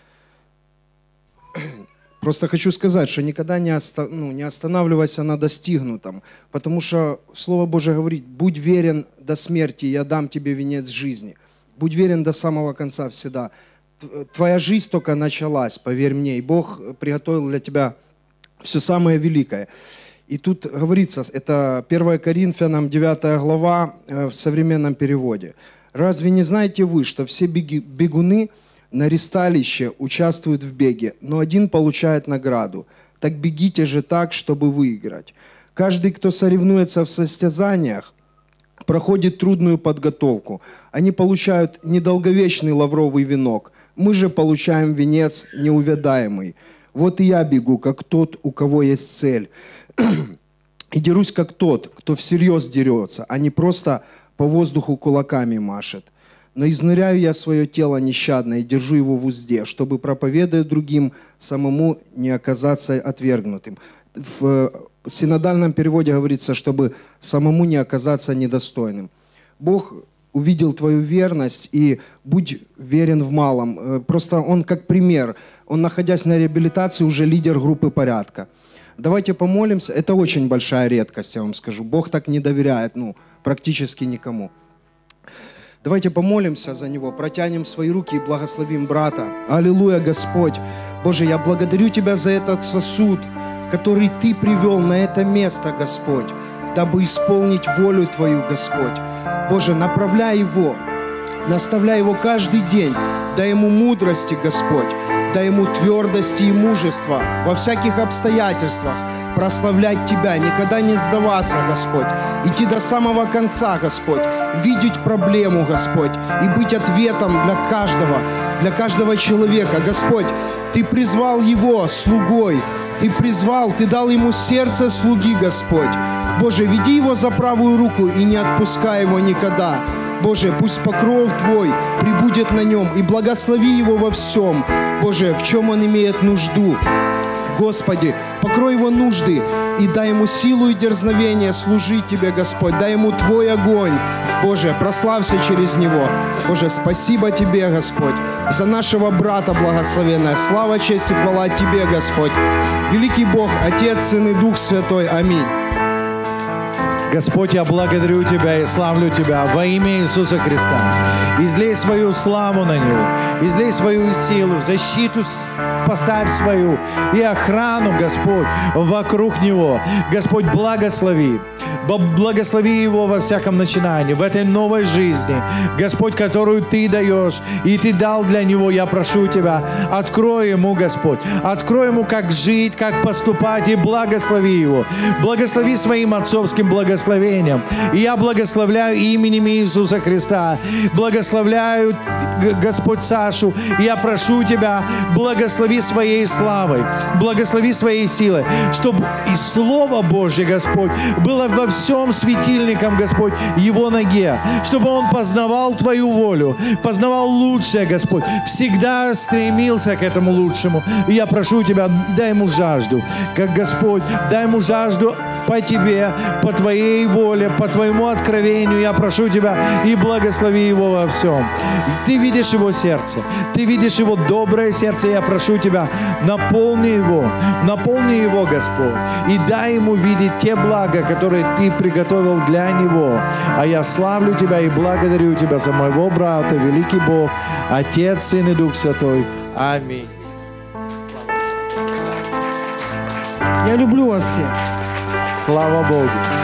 Просто хочу сказать, что никогда не, оста, ну, не останавливайся на достигнутом, потому что Слово Божие говорит: будь верен до смерти, я дам тебе венец жизни. Будь верен до самого конца всегда. твоя жизнь только началась, поверь мне, и Бог приготовил для тебя все самое великое. И тут говорится, это первое Коринфянам девятая глава в современном переводе. «Разве не знаете вы, что все бегуны на ристалище участвуют в беге, но один получает награду? Так бегите же так, чтобы выиграть. Каждый, кто соревнуется в состязаниях, проходит трудную подготовку. Они получают недолговечный лавровый венок. Мы же получаем венец неувядаемый. Вот и я бегу, как тот, у кого есть цель. И дерусь, как тот, кто всерьез дерется, а не просто по воздуху кулаками машет. Но изныряю я свое тело нещадно и держу его в узде, чтобы, проповедуя другим, самому не оказаться отвергнутым». В синодальном переводе говорится, чтобы самому не оказаться недостойным. Бог увидел твою верность, и будь верен в малом. Просто он как пример. Он, находясь на реабилитации, уже лидер группы порядка. Давайте помолимся. Это очень большая редкость, я вам скажу. Бог так не доверяет, ну, практически никому. Давайте помолимся за него, протянем свои руки и благословим брата. Аллилуйя, Господь. Боже, я благодарю Тебя за этот сосуд, который Ты привел на это место, Господь, дабы исполнить волю Твою, Господь. Боже, направляй его, наставляй его каждый день, дай ему мудрости, Господь, дай ему твердости и мужества во всяких обстоятельствах, прославлять Тебя, никогда не сдаваться, Господь, идти до самого конца, Господь, видеть проблему, Господь, и быть ответом для каждого, для каждого человека. Господь, Ты призвал его слугой, Ты призвал, Ты дал ему сердце слуги, Господь. Боже, веди его за правую руку и не отпускай его никогда. Боже, пусть покров Твой пребудет на нем и благослови его во всем, Боже, в чем он имеет нужду. Господи, покрой его нужды и дай ему силу и дерзновение служить Тебе, Господь. Дай ему Твой огонь. Боже, прославься через него. Боже, спасибо Тебе, Господь, за нашего брата благословенная. Слава, честь и хвала Тебе, Господь. Великий Бог, Отец, Сын и Дух Святой. Аминь. Господь, я благодарю Тебя и славлю Тебя во имя Иисуса Христа. Излей свою славу на Него, излей свою силу, защиту поставь свою и охрану, Господь, вокруг Него. Господь, благослови. Благослови его во всяком начинании, в этой новой жизни, Господь, которую Ты даешь, и Ты дал для него. Я прошу Тебя, открой ему, Господь, открой ему, как жить, как поступать, и благослови его. Благослови своим отцовским благословением. И я благословляю именем Иисуса Христа, благословляю, Господь, Сашу, и я прошу Тебя, благослови своей славой, благослови своей силой, чтобы и Слово Божье, Господь, было во всем светильником, Господь, его ноге, чтобы он познавал Твою волю, познавал лучшее, Господь, всегда стремился к этому лучшему. И я прошу Тебя, дай ему жажду, как Господь, дай ему жажду по Тебе, по Твоей воле, по Твоему откровению. Я прошу Тебя и благослови его во всем. Ты видишь его сердце, Ты видишь его доброе сердце. Я прошу Тебя, наполни его, наполни его, Господь, и дай ему видеть те блага, которые Ты приготовил для него. А я славлю Тебя и благодарю Тебя за моего брата, великий Бог, Отец, Сын и Дух Святой. Аминь. Я люблю вас всех. Слава Богу.